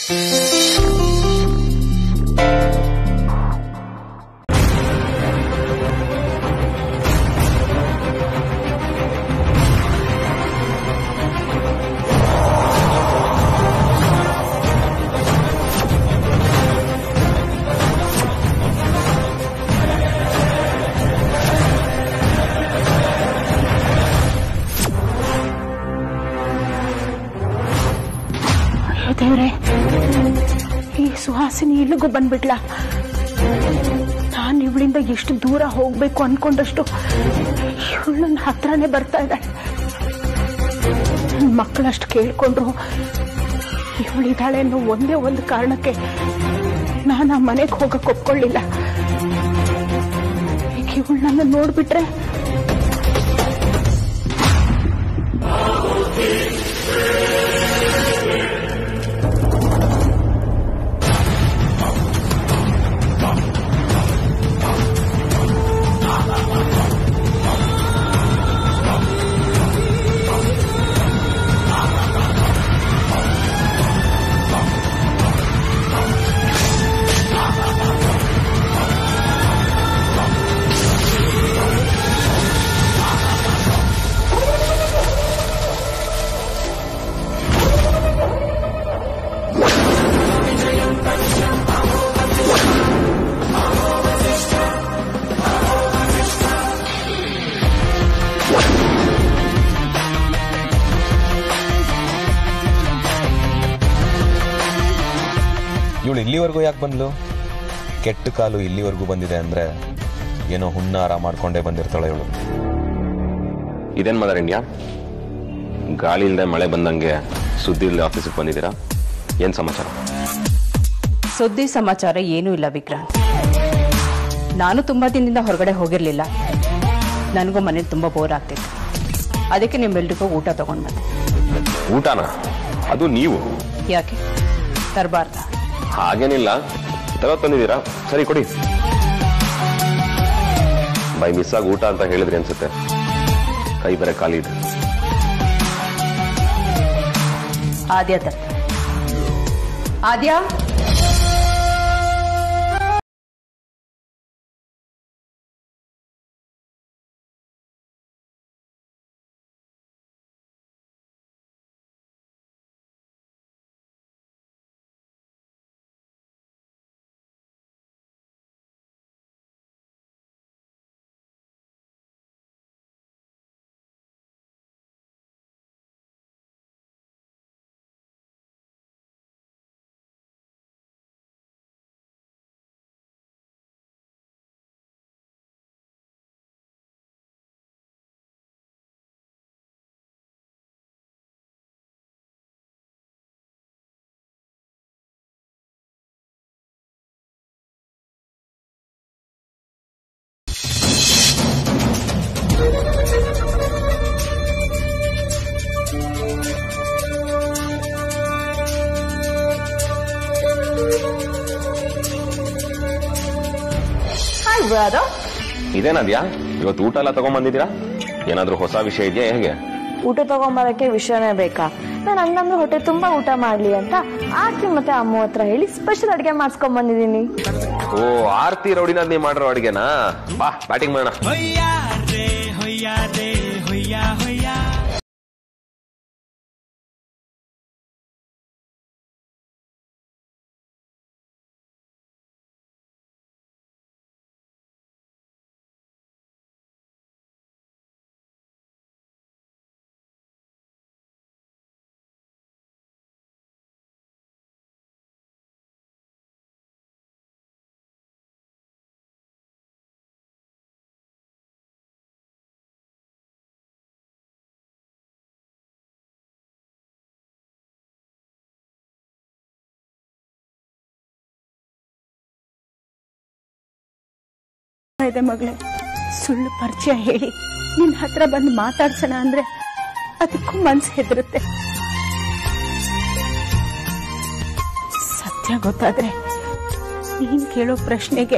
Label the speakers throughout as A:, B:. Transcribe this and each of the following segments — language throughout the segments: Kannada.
A: ದೇವ್ರೆ, ಈ ಸುಹಾಸಿನಿ ಇಲ್ಲಿಗೂ ಬಂದ್ಬಿಟ್ಲ. ನಾನು ಇವಳಿಂದ ಎಷ್ಟು ದೂರ ಹೋಗ್ಬೇಕು ಅನ್ಕೊಂಡಷ್ಟು ಇವಳು ನನ್ನ ಹತ್ರನೇ ಬರ್ತಾ ಇದ್ದಾಳೆ. ಮಕ್ಕಳಷ್ಟು ಕೇಳ್ಕೊಂಡ್ರು ಇವಳಿದ್ದಾಳೆ ಅನ್ನೋ ಒಂದೇ ಒಂದು ಕಾರಣಕ್ಕೆ ನಾನು ಆ ಮನೆಗೆ ಹೋಗಕ್ಕೆ ಒಪ್ಕೊಳ್ಳಿಲ್ಲ. ಈಗ ಇವಳು ನನ್ನ ನೋಡ್ಬಿಟ್ರೆ
B: ಇವಳು ಇಲ್ಲಿವರೆಗೂ ಯಾಕೆ ಬಂದ್ಲು? ಕೆಟ್ಟ ಕಾಲು ಇಲ್ಲಿವರೆಗೂ ಬಂದಿದೆ ಅಂದ್ರೆ ಏನೋ ಹುನ್ನಾರ ಮಾಡ್ಕೊಂಡೇ ಬಂದಿರ್ತಾಳೆ ಇವಳು.
C: ಇದೇನ್ ಮಾತಾರಿಂಡ್ಯಾ? ಗಾಳಿ ಇಲ್ಲದೆ ಮಳೆ ಬಂದಂಗೆ ಸುದ್ದಿ ಇಲ್ಲದೆ ಆಫೀಸಿಗೆ ಬಂದಿದ್ದೀರಾ? ಏನ್ ಸಮಾಚಾರ?
D: ಸುದ್ದಿ ಸಮಾಚಾರ ಏನೂ ಇಲ್ಲ ವಿಕ್ರಾಂತ್. ನಾನು ತುಂಬಾ ದಿನದಿಂದ ಹೊರಗಡೆ ಹೋಗಿರ್ಲಿಲ್ಲ. ನನಗೂ ಮನೇಲಿ ತುಂಬಾ ಬೋರ್ ಆಗ್ತಿತ್ತು. ಅದಕ್ಕೆ ನಿಮ್ಮೆಲ್ರಿಗೂ ಊಟ ತಗೊಂಡ್ ಬಂದೆ.
C: ಊಟನ? ಅದು ನೀವು
D: ಯಾಕೆ ತರಬಾರ್ದ?
C: ಹಾಗೇನಿಲ್ಲ, ತಂದಿದ್ದೀರಾ, ಸರಿ ಕೊಡಿ. ಬೈ ಮಿಸ್ ಆಗಿ ಊಟ ಅಂತ ಹೇಳಿದ್ರಿ ಅನ್ಸುತ್ತೆ. ಕೈ ಬೇರೆ ಖಾಲಿ ಇದೆ.
D: ಆದ್ಯ ತರ ಆದ್ಯ
C: ಇದೇನದ್ಯಾ? ಇವತ್ತು ಊಟ ಎಲ್ಲ ತಗೊಂಡ್ಬಂದಿದ್ದೀರಾ? ಏನಾದ್ರೂ ಹೊಸ ವಿಷಯ ಇದೆಯಾ? ಹೇಗೆ?
E: ಊಟ ತಗೊಂಬರಕ್ಕೆ ವಿಷಯನೇ ಬೇಕಾ? ನಾನು ಹಂಗಂದ್ರೆ ಹೊಟ್ಟೆ ತುಂಬಾ ಊಟ ಮಾಡ್ಲಿ ಅಂತ ಆರ್ತಿ ಮತ್ತೆ ಅಮ್ಮ ಹತ್ರ ಹೇಳಿ ಸ್ಪೆಷಲ್ ಅಡಿಗೆ ಮಾಡ್ಸ್ಕೊಂಡ್ ಬಂದಿದ್ದೀನಿ.
C: ಓ, ಆರ್ತಿ ರೌಡಿನಾದ್ ನೀ ಮಾಡಿರೋ ಅಡಿಗೆನಾ? ಬಾ ಬ್ಯಾಟಿಂಗ್ ಮಾಡೋಣ.
A: ಇದೆ ಮಗಳೇ, ಸುಳ್ಳು ಪರಿಚಯ ಹೇಳಿ ನಿನ್ ಹತ್ರ ಬಂದು ಮಾತಾಡ್ಸೋಣ ಅಂದ್ರೆ ಅದಕ್ಕೂ ಮನ್ಸು ಹೆದರುತ್ತೆ. ಸತ್ಯ ಗೊತ್ತಾದ್ರೆ ನೀನ್ ಕೇಳೋ ಪ್ರಶ್ನೆಗೆ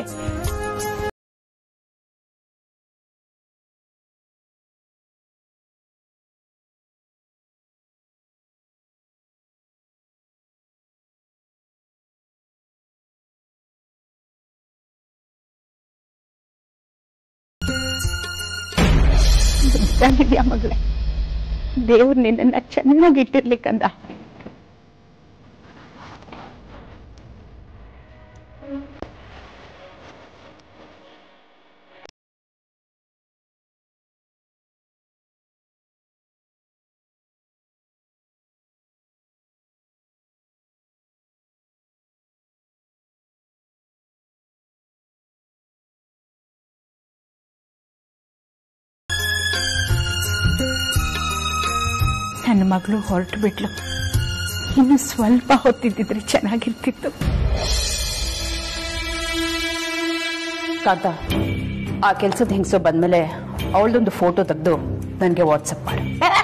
A: ಚೆನ್ನಾಗಿದ್ಯಾ ಮಗಳೇ? ದೇವ್ರು ನಿನ್ನನ್ನ ಚೆನ್ನಾಗಿ ಇಟ್ಟಿರ್ಲಿಕ್ಕಂದ. ನನ್ನ ಮಗಳು ಹೊರಟು ಬಿಟ್ಲು. ಇನ್ನು ಸ್ವಲ್ಪ ಹೊತ್ತಿದ್ದಿದ್ರೆ ಚೆನ್ನಾಗಿರ್ತಿತ್ತು.
D: ಕಾಂತ, ಆ ಕೆಲ್ಸದ ಹೆಂಗಸು ಬಂದ್ಮೇಲೆ ಅವಳದೊಂದು ಫೋಟೋ ತೆಗೆದು ನನಗೆ ವಾಟ್ಸಪ್ ಮಾಡಿ.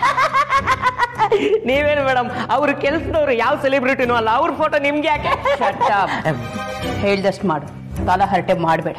F: ನೀವೇನು ಮೇಡಮ್, ಅವ್ರ ಕೆಲ್ಸದವ್ರು ಯಾವ ಸೆಲೆಬ್ರಿಟಿನೂ ಅಲ್ಲ, ಅವ್ರ ಫೋಟೋ ನಿಮ್ಗೆ ಯಾಕೆ?
D: ಹೇಳ್ದಷ್ಟು ಮಾಡು, ಕಾಲ ಹರಟೆ ಮಾಡಬೇಡ.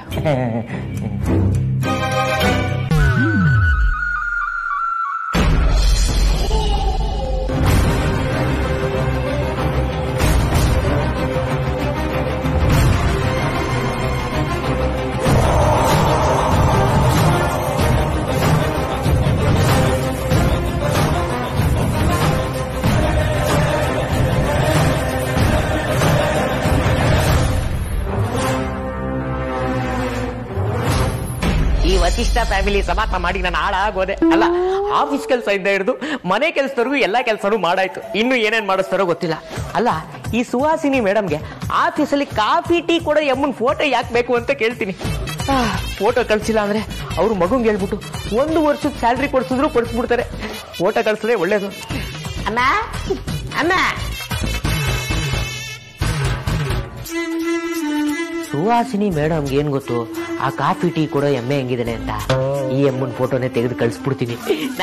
F: ವಸಿಷ್ಠ ಫ್ಯಾಮಿಲಿ ಸಮಾಪ್ತ ಮಾಡಿ ನಾನು ಹಾಳಾಗೋದೆ. ಅಲ್ಲ, ಆಫೀಸ್ ಕೆಲಸ ಇಂದ ಹಿಡಿದು ಮನೆ ಕೆಲಸದವರೆಗೂ ಎಲ್ಲಾ ಕೆಲಸನೂ ಮಾಡಾಯ್ತು. ಇನ್ನು ಏನೇನ್ ಮಾಡಿಸ್ತಾರೋ ಗೊತ್ತಿಲ್ಲ. ಅಲ್ಲ, ಈ ಸುಹಾಸಿನಿ ಮೇಡಮ್ಗೆ ಆಫೀಸಲ್ಲಿ ಕಾಫಿ ಟೀ ಕೊಡೋ ಎಮ್ಮನ್ ಫೋಟೋ ಯಾಕೆ ಬೇಕು ಅಂತ ಕೇಳ್ತೀನಿ. ಫೋಟೋ ಕಳ್ಸಿಲ್ಲ ಅಂದ್ರೆ ಅವ್ರ ಮಗುಂಗೆ ಹೇಳ್ಬಿಟ್ಟು 1 ವರ್ಷದ ಸ್ಯಾಲ್ರಿ ಕೊಡ್ಸಿದ್ರು ಕೊಡಿಸ್ಬಿಡ್ತಾರೆ. ಫೋಟೋ ಕಳ್ಸಿದ್ರೆ ಒಳ್ಳೇದು. ಅಮ್ಮ ಅಮ್ಮ, ಸುಹಾಸಿನಿ ಮೇಡಮ್ಗೆ ಏನ್ ಗೊತ್ತು ಆ ಕಾಫಿ ಟೀ ಕೊಡೋ ಎಮ್ಮೆ ಹೆಂಗಿದ್ದಾನೆ ಅಂತ. ಈ ಎಮ್ಮನ್ ಫೋಟೋನೇ ತೆಗೆದು ಕಳಿಸ್ಬಿಡ್ತೀನಿ.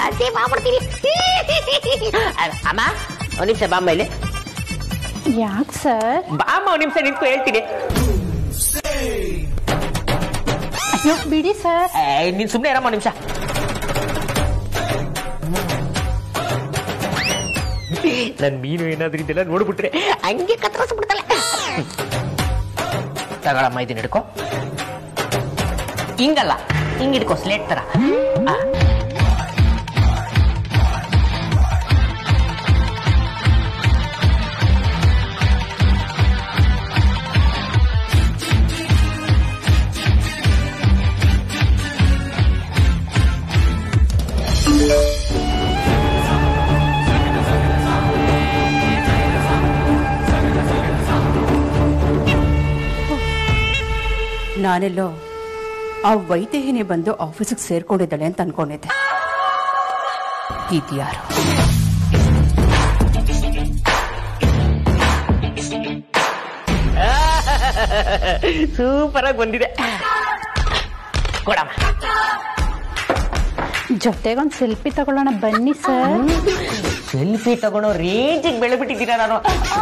F: ಅಮ್ಮ ಒಂದ್ ನಿಮಿಷ ಬಾಮ್ಮ ಇಲ್ಲಿ.
A: ಯಾಕೆ ಸರ್?
F: ಬಾಮ್ಮ ಒಂದ್ ನಿಮಿಷ ನಿಂತ್ಕೊ, ಹೇಳ್ತೀನಿ.
A: ಅಯ್ಯೋ ಬಿಡಿ ಸರ್.
F: ನೀನ್ ಸುಮ್ನೆ ಇರಮ್ಮ ಒಂದ್ ನಿಮಿಷ. ನನ್ ಮೀನು ಏನಾದ್ರೂ ಇದೆಲ್ಲ ನೋಡ್ಬಿಟ್ರೆ ಹಂಗೆ ಕತ್ತರಿಸ್ಬಿಡ್ತಾಳೆ. ತಗೊಳಮ್ಮ, ಇದನ್ನ ಹಿಡ್ಕೊ. ಹಿಂಗಲ್ಲ, ಹಿಂಗ್ ಹಿಡ್ಕೊ, ಸ್ಲೇಟ್ ತರ.
D: ನಾನೆಲ್ಲೋ ಆ ವೈದೇಹಿನಿ ಬಂದು ಆಫೀಸಿಗೆ ಸೇರ್ಕೊಂಡಿದ್ದಾಳೆ ಅಂತ ಅನ್ಕೊಂಡಿದ್ದೆ. ಇದ್ಯಾರು?
F: ಸೂಪರ್ ಆಗಿ ಬಂದಿದೆ. ಕೊಡಮ್ಮ.
A: ಜೊತೆಗೊಂದು ಸೆಲ್ಫಿ ತಗೊಳ್ಳೋಣ ಬನ್ನಿ ಸರ್.
F: ಸೆಲ್ಫಿ ತಗೊಳ್ಳೋ ರೇಂಜಿಗೆ ಬೆಳೆಬಿಟ್ಟಿದ್ದೀರಾ ನಾನು.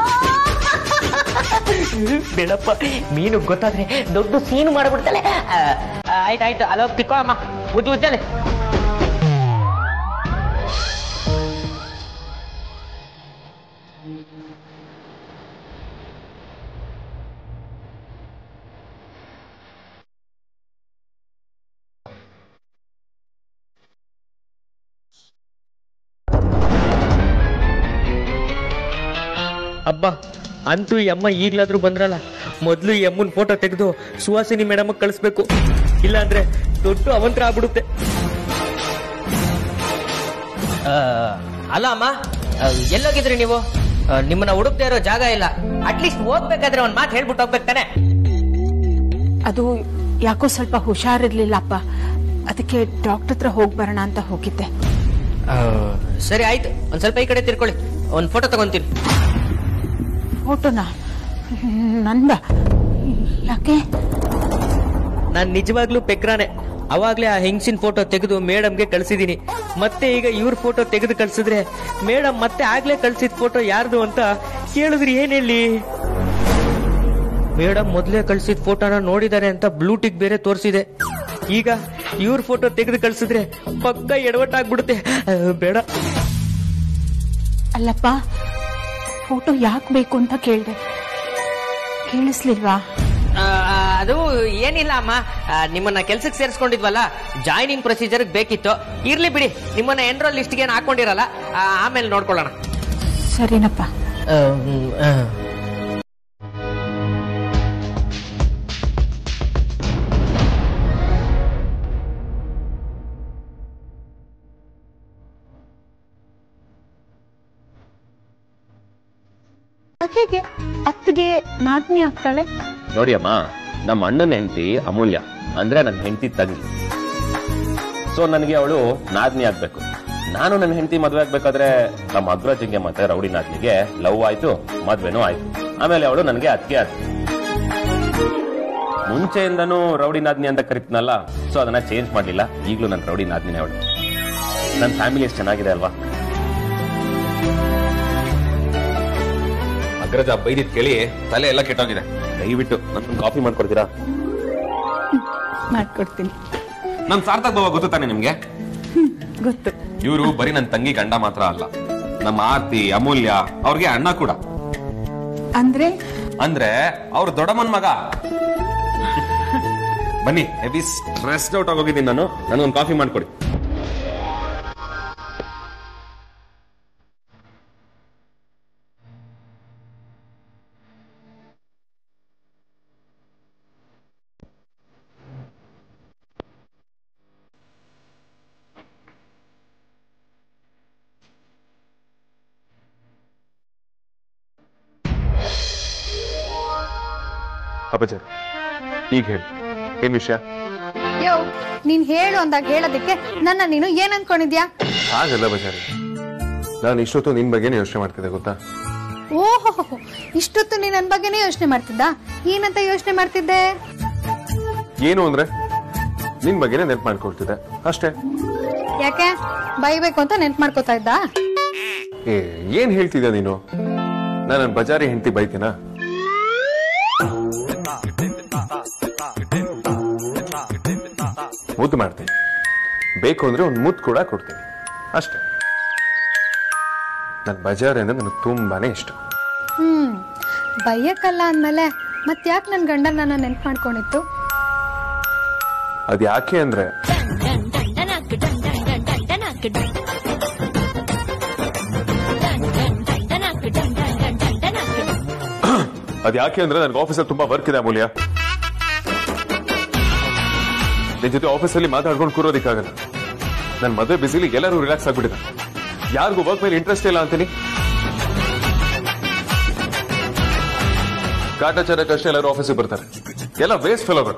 F: ಬೆಳಪ್ಪ, ಮೀನು ಗೊತ್ತಾದ್ರೆ ದೊಡ್ಡ ಸೀನು ಮಾಡ್ಬಿಡ್ತಾಳೆ. ಆಯ್ತಾಯ್ತು, ಅಲ್ಲೋಗಿ ತಿಕ್ಕೋ ಅಮ್ಮ, ಉಜ್ಜಲೆ. ಅಬ್ಬ, ಅಂತೂ ಈ ಅಮ್ಮ ಈಗ್ಲಾದ್ರೂ ಬಂದ್ರಲ್ಲ. ಮೊದ್ಲು ಈ ಅಮ್ಮನ್ ಫೋಟೋ ತೆಗೆದು ಸುಹಾಸಿನಿ ಮೇಡಮ್ ಕಳಿಸ್ಬೇಕು, ಇಲ್ಲ ಅಂದ್ರೆ ದೊಡ್ಡ ಅವಂತರ ಆಗ್ಬಿಡುತ್ತೆ. ಅಲ್ಲ ಅಮ್ಮ, ಎಲ್ಲೋಗಿದ್ರಿ ನೀವು? ನಿಮ್ಮನ್ನ ಹುಡುಕ್ತಾ ಇರೋ ಜಾಗ ಇಲ್ಲ. ಅಟ್ಲೀಸ್ಟ್ ಹೋಗ್ಬೇಕಾದ್ರೆ ಒಂದ್ ಮಾತು ಹೇಳ್ಬಿಟ್ಟು ಹೋಗ್ಬೇಕು ತಾನೆ.
A: ಅದು ಯಾಕೋ ಸ್ವಲ್ಪ ಹುಷಾರಿರ್ಲಿಲ್ಲಪ್ಪ, ಅದಕ್ಕೆ ಡಾಕ್ಟರ್ ಹತ್ರ ಹೋಗಿ ಬರೋಣ ಅಂತ ಹೋಗಿದ್ದೆ.
F: ಸರಿ ಆಯ್ತು, ಒಂದ್ ಸ್ವಲ್ಪ ಈ ಕಡೆ ತಿರ್ಕೊಳ್ಳಿ, ಒಂದ್ ಫೋಟೋ ತಗೊಂತೀನಿ.
A: ಫೋಟೋನಾ? ನಂದ? ಯಾಕೆ?
F: ನಾನ್ ನಿಜವಾಗ್ಲೂ ಪೆಕ್ರಾನೆ. ಅವಾಗ್ಲೇ ಆ ಹೆಂಗಸಿನ ಫೋಟೋ ತೆಗೆದು ಮೇಡಮ್ಗೆ ಕಳ್ಸಿದೀನಿ. ಮತ್ತೆ ಈಗ ಇವ್ರ ಫೋಟೋ ತೆಗೆದು ಕಳ್ಸಿದ್ರೆ ಮೇಡಮ್ ಮತ್ತೆ ಆಗ್ಲೇ ಕಳ್ಸಿದ ಫೋಟೋ ಯಾರ್ದು ಅಂತ ಕೇಳಿದ್ರಿ ಏನ್ ಹೇಳಿ? ಮೇಡಮ್ ಮೊದ್ಲೇ ಕಳ್ಸಿದ ಫೋಟೋನ ನೋಡಿದಾರೆ ಅಂತ ಬ್ಲೂಟಿಕ್ ಬೇರೆ ತೋರಿಸಿದೆ. ಈಗ ಇವ್ರ ಫೋಟೋ ತೆಗೆದು ಕಳ್ಸಿದ್ರೆ ಪಕ್ಕ ಎಡವಟ್ಟಾಗ್ಬಿಡುತ್ತೆ. ಬೇಡ.
A: ಅಲ್ಲಪ್ಪ, ಫೋಟೋ ಯಾಕೆ ಬೇಕು ಅಂತ ಕೇಳಿದೆ, ಕೇಳಿಸ್ಲಿಲ್ವಾ?
F: ಅದು ಏನಿಲ್ಲ ಅಮ್ಮ, ನಿಮ್ಮನ್ನ ಕೆಲ್ಸಕ್ಕೆ ಸೇರಿಸ್ಕೊಂಡಿದ್ವಲ್ಲ, ಜಾಯ್ನಿಂಗ್ ಪ್ರೊಸೀಜರ್ ಬೇಕಿತ್ತು. ಇರ್ಲಿ ಬಿಡಿ, ನಿಮ್ಮನ್ನ ಎನ್ರೋಲ್ ಲಿಸ್ಟ್ಗೆ ಏನು ಹಾಕೊಂಡಿರಲ್ಲ, ಆಮೇಲೆ ನೋಡ್ಕೊಳ್ಳೋಣ.
A: ಸರಿನಪ್ಪ. ಹೇಗೆ ಅತ್ತಿಗೆ ನಾದ್ನಿ ಆಗ್ತಾಳೆ?
C: ನೋಡಿ ಅಮ್ಮ, ನಮ್ಮ ಅಣ್ಣನ ಹೆಂಡತಿ ಅಮೂಲ್ಯ ಅಂದ್ರೆ ನನ್ನ ಹೆಂಡತಿ ತಂಗಿ. ಸೊ ನನಗೆ ಅವಳು ನಾದ್ನಿ ಆಗ್ಬೇಕು. ನಾನು ನನ್ನ ಹೆಂಡತಿ ಮದ್ವೆ ಆಗ್ಬೇಕಾದ್ರೆ ನಮ್ಮ ಅಗ್ರಜಿಂಗೆ ಮತ್ತೆ ರೌಡಿ ನಾದ್ನಿಗೆ ಲವ್ ಆಯ್ತು, ಮದ್ವೆನೂ ಆಯ್ತು. ಆಮೇಲೆ ಅವಳು ನನಗೆ ಅತ್ತಿಗೆ ಆಯ್ತು. ಮುಂಚೆಯಿಂದನೂ ರೌಡಿ ನಾದ್ನಿ ಅಂತ ಕರಿತೀನಲ್ಲ, ಸೊ ಅದನ್ನ ಚೇಂಜ್ ಮಾಡ್ಲಿಲ್ಲ. ಈಗಲೂ ನನ್ನ ರೌಡಿ ನಾದ್ನಿನೇ ಅವಳು. ನನ್ನ ಫ್ಯಾಮಿಲಿ ಎಷ್ಟು ಚೆನ್ನಾಗಿದೆ ಅಲ್ವಾ? ಅಗ್ರಜ ಬೈದಿದ್ ಕೇಳಿ ತಲೆ ಎಲ್ಲ ಕೆಟ್ಟೋಗಿದೆ. ದಯವಿಟ್ಟು ನನ್ನ ಕಾಫಿ ಮಾಡ್ಕೊಡ್ತೀರಾ?
A: ಮಾಡ್ಕೊಡ್ತೀನಿ.
C: ನನ್ ಸಾರ್ಥಕ್ ಬಾವ ಗೊತ್ತು ತಾನೆ ನಿಮ್ಗೆ?
A: ಗೊತ್ತು.
C: ಇವರು ಬರೀ ನನ್ನ ತಂಗಿ ಗಂಡ ಮಾತ್ರ ಅಲ್ಲ, ನಮ್ಮ ಆರ್ತಿ, ಅಮೂಲ್ಯ ಅವ್ರಿಗೆ ಅಣ್ಣ ಕೂಡ. ಅಂದ್ರೆ ಅವ್ರ ದೊಡ್ಡಮ್ಮನ್ ಮಗ. ಬನ್ನಿ, ಹೆವಿ ಸ್ಟ್ರೆಸ್ಡ್ ಔಟ್ ಆಗೋಗಿದ್ದೀನಿ ನಾನು. ನನಗೊಂದು ಕಾಫಿ ಮಾಡ್ಕೊಡಿ.
G: ಅಪಚಾರ, ಈಗ ಹೇಳಿ, ಏನ್ ವಿಷಯ?
H: ಯೋ, ನೀನ್ ಹೇಳು ಅಂದಾಗ ಹೇಳೋದಕ್ಕೆ ನನ್ನ ನೀನು ಏನ್ ಅನ್ಕೊಂಡಿದ್ಯಾ?
G: ಹಾಗಲ್ಲ ಬಜಾರಿ, ನಾನು ಇಷ್ಟೊತ್ತು ನಿನ್ ಬಗ್ಗೆನೇ ಯೋಚನೆ ಮಾಡ್ತಿದ್ದೆ ಗೊತ್ತಾ?
H: ಓಹೋ, ಇಷ್ಟೊತ್ತು ನೀನ್ ನನ್ ಬಗ್ಗೆನೇ ಯೋಚನೆ ಮಾಡ್ತಿದ್ದ? ಏನಂತ ಯೋಚನೆ ಮಾಡ್ತಿದ್ದೆ?
G: ಏನು ಅಂದ್ರೆ ನಿನ್ ಬಗ್ಗೆನೇ ನೆನ್ಪು ಮಾಡ್ಕೊಳ್ತಿದ್ದೆ ಅಷ್ಟೇ.
H: ಯಾಕೆ ಬೈಬೇಕು ಅಂತ ನೆನ್ಪು ಮಾಡ್ಕೋತಾ ಇದ್ದ?
G: ಏನ್ ಹೇಳ್ತಿದ್ದ ನೀನು? ನಾನು ನನ್ನ ಬಜಾರಿ ಹೆಂಡತಿ ಬೈತೀನಾ? ಮುದ್ದು ಮಾಡ್ತೀನಿ, ಬೇಕು ಅಂದ್ರೆ ಒಂದು ಮುದ್ದು ಕೂಡ ಕೊಡ್ತೀನಿ ಅಷ್ಟೇ. ನನ್ನ ಬಜಾರಿ ಅಂದ್ರೆ ನನಗೆ ತುಂಬಾನೇ ಇಷ್ಟ.
H: ಬೈಯಕ್ಕಲ್ಲ ಅಂದ್ಮೇಲೆ ಮತ್ತ್ಯಾಕೆ ನನ್ ಗಂಡ ನನ್ನ ನೆನ್ಪು ಮಾಡ್ಕೊಂಡಿತ್ತು?
G: ಅದ್ ಯಾಕೆ ಅಂದ್ರೆ ನನ್ಗೆ ಆಫೀಸಲ್ಲಿ ತುಂಬಾ ವರ್ಕ್ ಇದೆ ಅಮೂಲ್ಯ. ನಿನ್ ಜೊತೆ ಆಫೀಸಲ್ಲಿ ಮಾತಾಡ್ಕೊಂಡು ಕೂರೋದಿಕ್ಕಾಗಲ್ಲ. ನನ್ ಮದುವೆ ಬಿಸಿಲಿ ಎಲ್ಲರೂ ರಿಲ್ಯಾಕ್ಸ್ ಆಗ್ಬಿಟ್ಟಿದೆ. ಯಾರಿಗೂ ವರ್ಕ್ ಮೇಲೆ ಇಂಟ್ರೆಸ್ಟ್ ಇಲ್ಲ ಅಂತೀನಿ. ಕಾಟಾಚಾರಕ್ಕಷ್ಟೇ ಎಲ್ಲರೂ ಆಫೀಸಿಗೆ ಬರ್ತಾರೆ. ಎಲ್ಲ ವೇಸ್ಟ್ ಫೆಲೋಗಳು.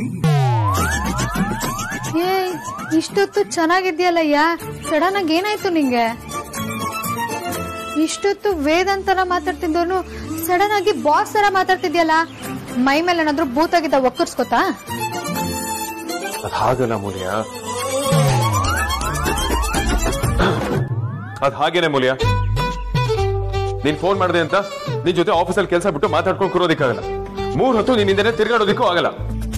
H: ಇಷ್ಟೊತ್ತು ಚೆನ್ನಾಗಿದ್ಯಲ್ಲಯ್ಯ, ಸಡನ್ ಆಗಿ ಏನಾಯ್ತು ನಿಂಗೆ? ಇಷ್ಟೊತ್ತು ವೇದಾಂತ್ ತರ ಮಾತಾಡ್ತಿದ್ದವನು ಸಡನ್ ಆಗಿ ಬಾಸ್ ತರ ಮಾತಾಡ್ತಿದ್ಯಲ್ಲ, ಮೈ ಮೇಲೆ ಏನಾದ್ರು ಭೂತಾಗಿದ್ದ ಒಕ್ಕರ್ಸ್ಕೊತಾ?
G: ಅದ್ ಹಾಗಲ್ಲ ಮೂಲ್ಯ, ಅದ್ ಹಾಗೇನೆ ಮೂಲ್ಯ. ನೀನ್ ಫೋನ್ ಮಾಡಿದೆ ಅಂತ ನಿನ್ ಜೊತೆ ಆಫೀಸಲ್ಲಿ ಕೆಲಸ ಬಿಟ್ಟು ಮಾತಾಡ್ಕೊಂಡು ಕೂರೋದಿಕ್ಕಾಗಲ್ಲ. 3 ಹೊತ್ತು ನಿನ್ನಿಂದನೇ ತಿರ್ಗಾಡೋದಿಕ್ಕೂ ಆಗಲ್ಲ.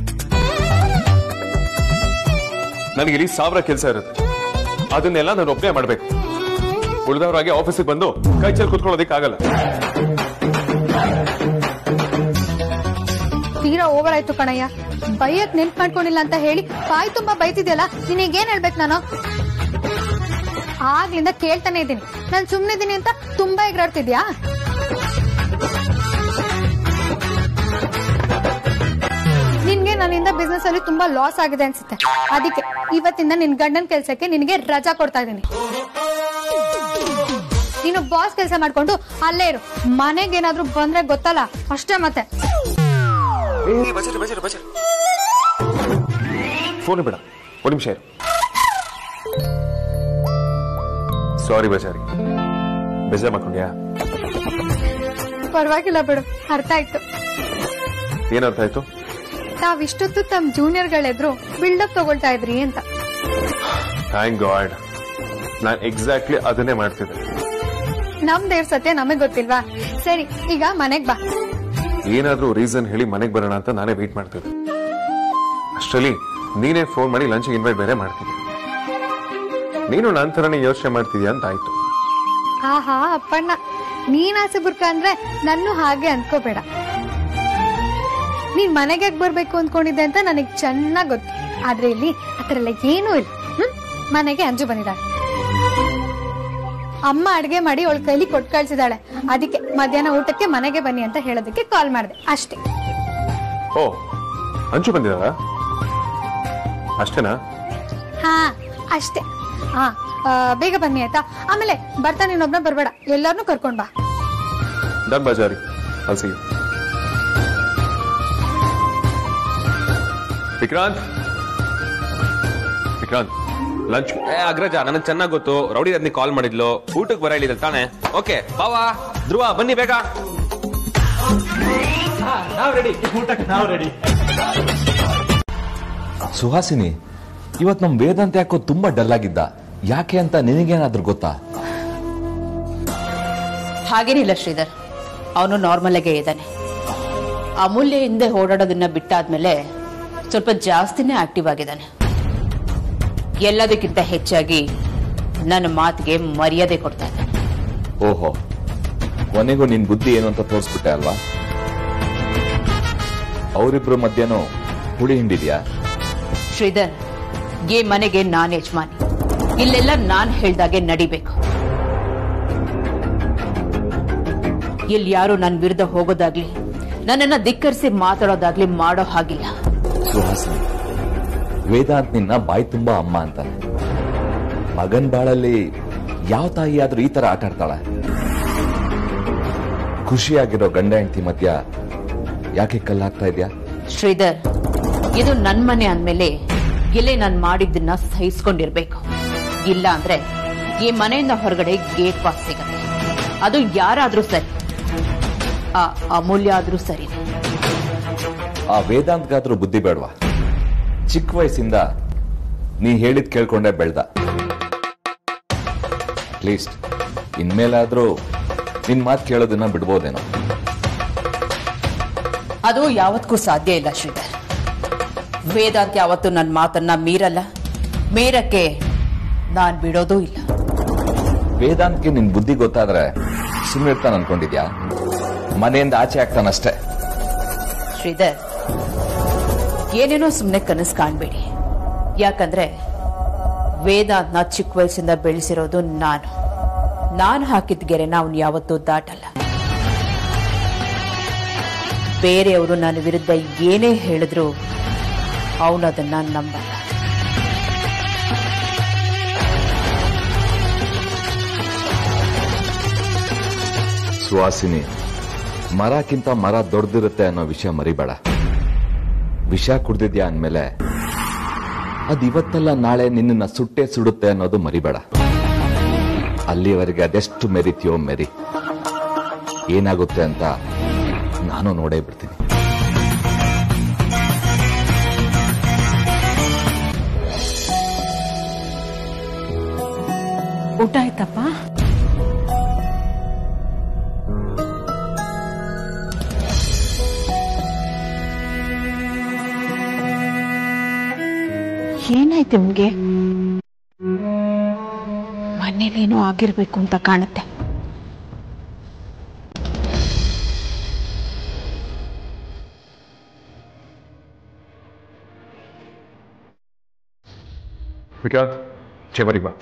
G: ನನಗೆ ಇಲ್ಲಿ 1000 ಕೆಲಸ ಇರುತ್ತೆ. ಅದನ್ನೆಲ್ಲ ನಾನು ಒಬ್ಬನೇ ಮಾಡ್ಬೇಕು. ಉಳಿದವರಾಗಿ ಆಫೀಸಿಗೆ ಬಂದು ಕೈ ಚೆಲ್ಲಿ ಕುತ್ಕೊಳ್ಳೋದಿಕ್ಕಾಗಲ್ಲ.
H: ತೀರಾ ಓವರ್ ಆಯ್ತು ಕಣಯ್ಯ. ಬೈಯಕ್ ನೆನ್ಪ್ ಮಾಡ್ಕೊಂಡಿಲ್ಲ ಅಂತ ಹೇಳಿ ಬಾಯಿ ತುಂಬಾ ಬೈತಿದ್ಯಲ್ಲ, ನಿನಗೇನ್ ಹೇಳ್ಬೇಕು ನಾನು? ಆಗ್ಲಿಂದ ಕೇಳ್ತಾನೆ ಇದ್ದೀನಿ, ನಾನ್ ಸುಮ್ನಿದ್ದೀನಿ ಅಂತ ತುಂಬಾ ಎಗರಾಡ್ತಿದ್ಯಾ? ನಿನ್ಗೆ ನನ್ನಿಂದ ಬಿಸ್ನೆಸ್ ಅಲ್ಲಿ ತುಂಬಾ ಲಾಸ್ ಆಗಿದೆ ಅನ್ಸುತ್ತೆ. ಅದಕ್ಕೆ ಇವತ್ತಿಂದ ನಿನ್ ಗಂಡನ್ ಕೆಲ್ಸಕ್ಕೆ ನಿನ್ಗೆ ರಜಾ ಕೊಡ್ತಾ ಇದ್ದೀನಿ. ನೀನು ಬಾಸ್ ಕೆಲಸ ಮಾಡ್ಕೊಂಡು ಅಲ್ಲೇ ಇರು. ಮನೆಗೇನಾದ್ರೂ ಬಂದ್ರೆ ಗೊತ್ತಲ್ಲ ಅಷ್ಟೇ. ಮತ್ತೆ
G: ಫೋನ್ ಬೇಡ, 1 ನಿಮಿಷ ಇರು. ಸಾರಿ ಬಜಾರಿ, ಬೇಜಾರ್ ಮಾಡ್ಕೊಂಡ್ಯಾ?
H: ಪರವಾಗಿಲ್ಲ ಬಿಡು, ಅರ್ಥ ಆಯ್ತು.
G: ಏನರ್ಥ ಆಯ್ತು?
H: ತಾವಿಷ್ಟೊತ್ತು ತಮ್ಮ ಜೂನಿಯರ್ಗಳೆದ್ರು ಬಿಲ್ಡಪ್ ತಗೊಳ್ತಾ ಇದ್ರಿ ಅಂತ.
G: ಥ್ಯಾಂಕ್ ಗಾಡ್, ನಾನ್ ಎಕ್ಸಾಕ್ಟ್ಲಿ ಅದನ್ನೇ ಮಾಡ್ತಿದ್ದೆ.
H: ನಮ್ ದೇವ್ರ ಸತ್ಯ ನಮಗ್ ಗೊತ್ತಿಲ್ವಾ? ಸರಿ, ಈಗ ಮನೆಗ್ ಬಾ.
G: ಏನಾದ್ರೂ ರೀಸನ್ ಹೇಳಿ ಮನೆಗ್ ಬರೋಣ ಅಂತ ನಾನೇ ವೇಟ್ ಮಾಡ್ತಿದ್ದೆ. ಅಷ್ಟರಲ್ಲಿ ನೀನೇ ಫೋನ್ ಮಾಡಿ ಲಂಚ್ ಇನ್ವೈಟ್ ಬೇರೆ ಮಾಡ್ತಿದ್ದೆ. ನೀನು ನನ್ನ ತರನೇ ಯೋಚನೆ ಮಾಡ್ತಿದ್ಯಾ ಅಂತ ಆಯ್ತು.
H: ಆಹಾ ಅಪ್ಪಣ್ಣ, ನೀನ್ ಆಸೆ ಬುರ್ಕ ಅಂದ್ರೆ ನನ್ನೂ ಹಾಗೆ ಅನ್ಕೋಬೇಡ. ನೀನ್ ಮನೆಗೆ ಬರ್ಬೇಕು ಅಂದ್ಕೊಂಡಿದ್ದೆ ಅಂತ ನನಗ್ ಚೆನ್ನಾಗ್ ಗೊತ್ತು. ಆದ್ರೆ ಇಲ್ಲಿ ಆತರ ಎಲ್ಲ ಏನೂ ಇಲ್ಲ. ಮನೆಗೆ ಅಂಜು ಬಂದಿದ್ದಾಳೆ. ಅಮ್ಮ ಅಡ್ಗೆ ಮಾಡಿ ಅವಳ ಕೈಲಿ ಕೊಟ್ಟು ಕಳ್ಸಿದಾಳೆ. ಅದಕ್ಕೆ ಮಧ್ಯಾಹ್ನ ಊಟಕ್ಕೆ ಮನೆಗೆ ಬನ್ನಿ ಅಂತ ಹೇಳೋದಕ್ಕೆ ಕಾಲ್ ಮಾಡಿದೆ ಅಷ್ಟೇ.
G: ಓ, ಅಂಚು ಬಂದಿದಾಳ? ಅಷ್ಟೇನಾ?
H: ಹಾ ಅಷ್ಟೇ. ಹಾ ಬೇಗ ಬನ್ನಿ ಆಯ್ತಾ. ಆಮೇಲೆ ಬರ್ತಾ ನೀನೊಬ್ನ ಬರ್ಬೇಡ, ಎಲ್ಲಾರ್ನು ಕರ್ಕೊಂಡ್ ಬಾ.
G: ಡನ್ ಬಾಜಾರಿ, ಅಲ್ಸಿ. ವಿಕ್ರಾಂತ್, ವಿಕ್ರಾಂತ್, ಲಂಚ್.
B: ಅಗ್ರಜ, ನನಗೆ ಚೆನ್ನಾಗಿ ಗೊತ್ತು. ರೌಡಿ ಅದನ್ನ ಕಾಲ್ ಮಾಡಿದ್ಲು, ಊಟಕ್ಕೆ ಬರ ಹೇಳಿದ್ರು ತಾನೆ. ಓಕೆ ಬಾವಾ, ಧ್ರುವ ಬನ್ನಿ ಬೇಗ.
I: ನಾವು ರೆಡಿ, ಊಟಕ್ಕೆ ನಾವು ರೆಡಿ.
J: ಸುಹಾಸಿನಿ, ಇವತ್ ನಮ್ ವೇದಾಂತ ಯಾಕೋ ತುಂಬಾ ಡಲ್ ಆಗಿದ್ದ. ಯಾಕೆ ಅಂತ ನಿನಗೇನಾದ್ರೂ ಗೊತ್ತಾ?
D: ಹಾಗೇನಿಲ್ಲ ಶ್ರೀಧರ್, ಅವನು ನಾರ್ಮಲ್ ಆಗೇ ಇದ್ದಾನೆ. ಅಮೂಲ್ಯ ಹಿಂದೆ ಓಡಾಡೋದನ್ನ ಬಿಟ್ಟಾದ್ಮೇಲೆ ಸ್ವಲ್ಪ ಜಾಸ್ತಿನೇ ಆಕ್ಟಿವ್ ಆಗಿದ್ದಾನೆ. ಎಲ್ಲದಕ್ಕಿಂತ ಹೆಚ್ಚಾಗಿ ನನ್ನ ಮಾತಿಗೆ ಮರ್ಯಾದೆ ಕೊಡ್ತಾ ಇದ್ದಾನೆ.
J: ಓಹೋ, ಕೊನೆಗೂ ನಿನ್ ಬುದ್ಧಿ ಏನು ಅಂತ ತೋರಿಸ್ಬಿಟ್ಟೆ ಅಲ್ವಾ? ಅವರಿಬ್ರು ಮಧ್ಯನೂ ಹುಳಿ ಹಿಂಡಿದ್ಯಾ?
D: ಶ್ರೀಧರ್, ಈ ಮನೆಗೆ ನಾನ್ ಯಜಮಾನಿ. ಇಲ್ಲೆಲ್ಲ ನಾನ್ ಹೇಳ್ದಾಗೆ ನಡಿಬೇಕು. ಇಲ್ಲಿ ಯಾರು ನನ್ನ ವಿರುದ್ಧ ಹೋಗೋದಾಗ್ಲಿ, ನನ್ನನ್ನ ಧಿಕ್ಕರಿಸಿ ಮಾತಾಡೋದಾಗ್ಲಿ ಮಾಡೋ ಹಾಗಿಲ್ಲ.
J: ಸುಹಾಸಿನಿ, ವೇದಾಂತ್ ನಿನ್ನ ಬಾಯಿ ತುಂಬಾ ಅಮ್ಮ ಅಂತಾನೆ. ಮಗನ್ ಬಾಳಲ್ಲಿ ಯಾವ ತಾಯಿ ಆದ್ರೂ ಈ ತರ ಆಟ ಆಡ್ತಾಳ? ಖುಷಿಯಾಗಿರೋ ಗಂಡ ಹೆಂಡತಿ ಮಧ್ಯ ಯಾಕೆ ಕಲ್ಲಾಗ್ತಾ ಇದ್ಯಾ?
D: ಶ್ರೀಧರ್, ಇದು ನನ್ ಮನೆ ಅಂದ್ಮೇಲೆ ಇಲ್ಲೇ ನಾನ್ ಮಾಡಿದ್ದನ್ನ ಸಹಿಸ್ಕೊಂಡಿರ್ಬೇಕು. ಇಲ್ಲ ಅಂದ್ರೆ ಈ ಮನೆಯಿಂದ ಹೊರಗಡೆ ಗೇಟ್ ಪಾಸ್ ಸಿಗತ್ತೆ. ಅದು ಯಾರಾದ್ರೂ ಸರಿ, ಆ ಅಮೂಲ್ಯ ಆದ್ರೂ ಸರಿ.
J: ಆ ವೇದಾಂತ್ಗಾದ್ರೂ ಬುದ್ಧಿ ಬೇಡವಾ? ಚಿಕ್ಕ ವಯಸ್ಸಿಂದ ನೀ ಹೇಳಿದ್ ಕೇಳ್ಕೊಂಡೆ ಬೆಳ್ದ. ಅಟ್ಲೀಸ್ಟ್ ಇನ್ಮೇಲಾದ್ರೂ ನಿನ್ ಮಾತು ಕೇಳೋದನ್ನ ಬಿಡ್ಬೋದೇನೋ?
D: ಅದು ಯಾವತ್ತೂ ಸಾಧ್ಯ ಇಲ್ಲ ಶ್ರೀಧರ್. ವೇದಾಂತ್ ಯಾವತ್ತೂ ನನ್ನ ಮಾತನ್ನ ಮೀರಲ್ಲ, ಮೀರಕ್ಕೆ ನಾನ್ ಬಿಡೋದೂ ಇಲ್ಲ.
J: ವೇದಾಂತ್ಗೆ ನಿನ್ ಬುದ್ಧಿ ಗೊತ್ತಾದ್ರೆ ಸುಮ್ಮನೆ ಇರ್ತಾನ ಅನ್ಕೊಂಡಿದ್ಯಾ? ಮನೆಯಿಂದ ಆಚೆ ಆಗ್ತಾನಷ್ಟೇ.
D: ಶ್ರೀಧರ್, ಏನೇನೋ ಸುಮ್ಮನೆ ಕನಸು ಕಾಣ್ಬೇಡಿ. ಯಾಕಂದ್ರೆ ವೇದಾಂತ್ನ ಚಿಕ್ಕ ವಯಸ್ಸಿಂದ ಬೆಳೆಸಿರೋದು ನಾನು ಹಾಕಿದ ಗೆರೆನ ಅವನು ಯಾವತ್ತೂ ದಾಟಲ್ಲ. ಬೇರೆಯವರು ನನ್ನ ವಿರುದ್ಧ ಏನೇ ಹೇಳಿದ್ರು ಅವನದನ್ನ ನಂಬಲ್ಲ.
J: ಸುವಾಸಿನಿ, ಮರಕ್ಕಿಂತ ಮರ ದೊಡ್ಡದಿರುತ್ತೆ ಅನ್ನೋ ವಿಷಯ ಮರಿಬೇಡ. ವಿಷ ಕುಡ್ದಿದ್ಯಾ ಅಂದ್ಮೇಲೆ ಅದು ಇವತ್ತಲ್ಲ ನಾಳೆ ನಿನ್ನನ್ನ ಸುಟ್ಟೆ ಸುಡುತ್ತೆ ಅನ್ನೋದು ಮರಿಬೇಡ. ಅಲ್ಲಿವರೆಗೆ ಅದೆಷ್ಟು ಮೆರಿತೀಯೋ ಮೆರಿ. ಏನಾಗುತ್ತೆ ಅಂತ ನಾನು ನೋಡೇ ಬಿಡ್ತೀನಿ.
A: ಊಟ ಆಯ್ತಪ್ಪ? ಏನಾಯ್ತು ನಿಮ್ಗೆ? ಮನೇಲೇನೋ ಆಗಿರ್ಬೇಕು ಅಂತ ಕಾಣುತ್ತೆ.
G: ವಿಕ್ರಾಂತ್, ಚೇಂಬರಿಗೆ ಬಾ.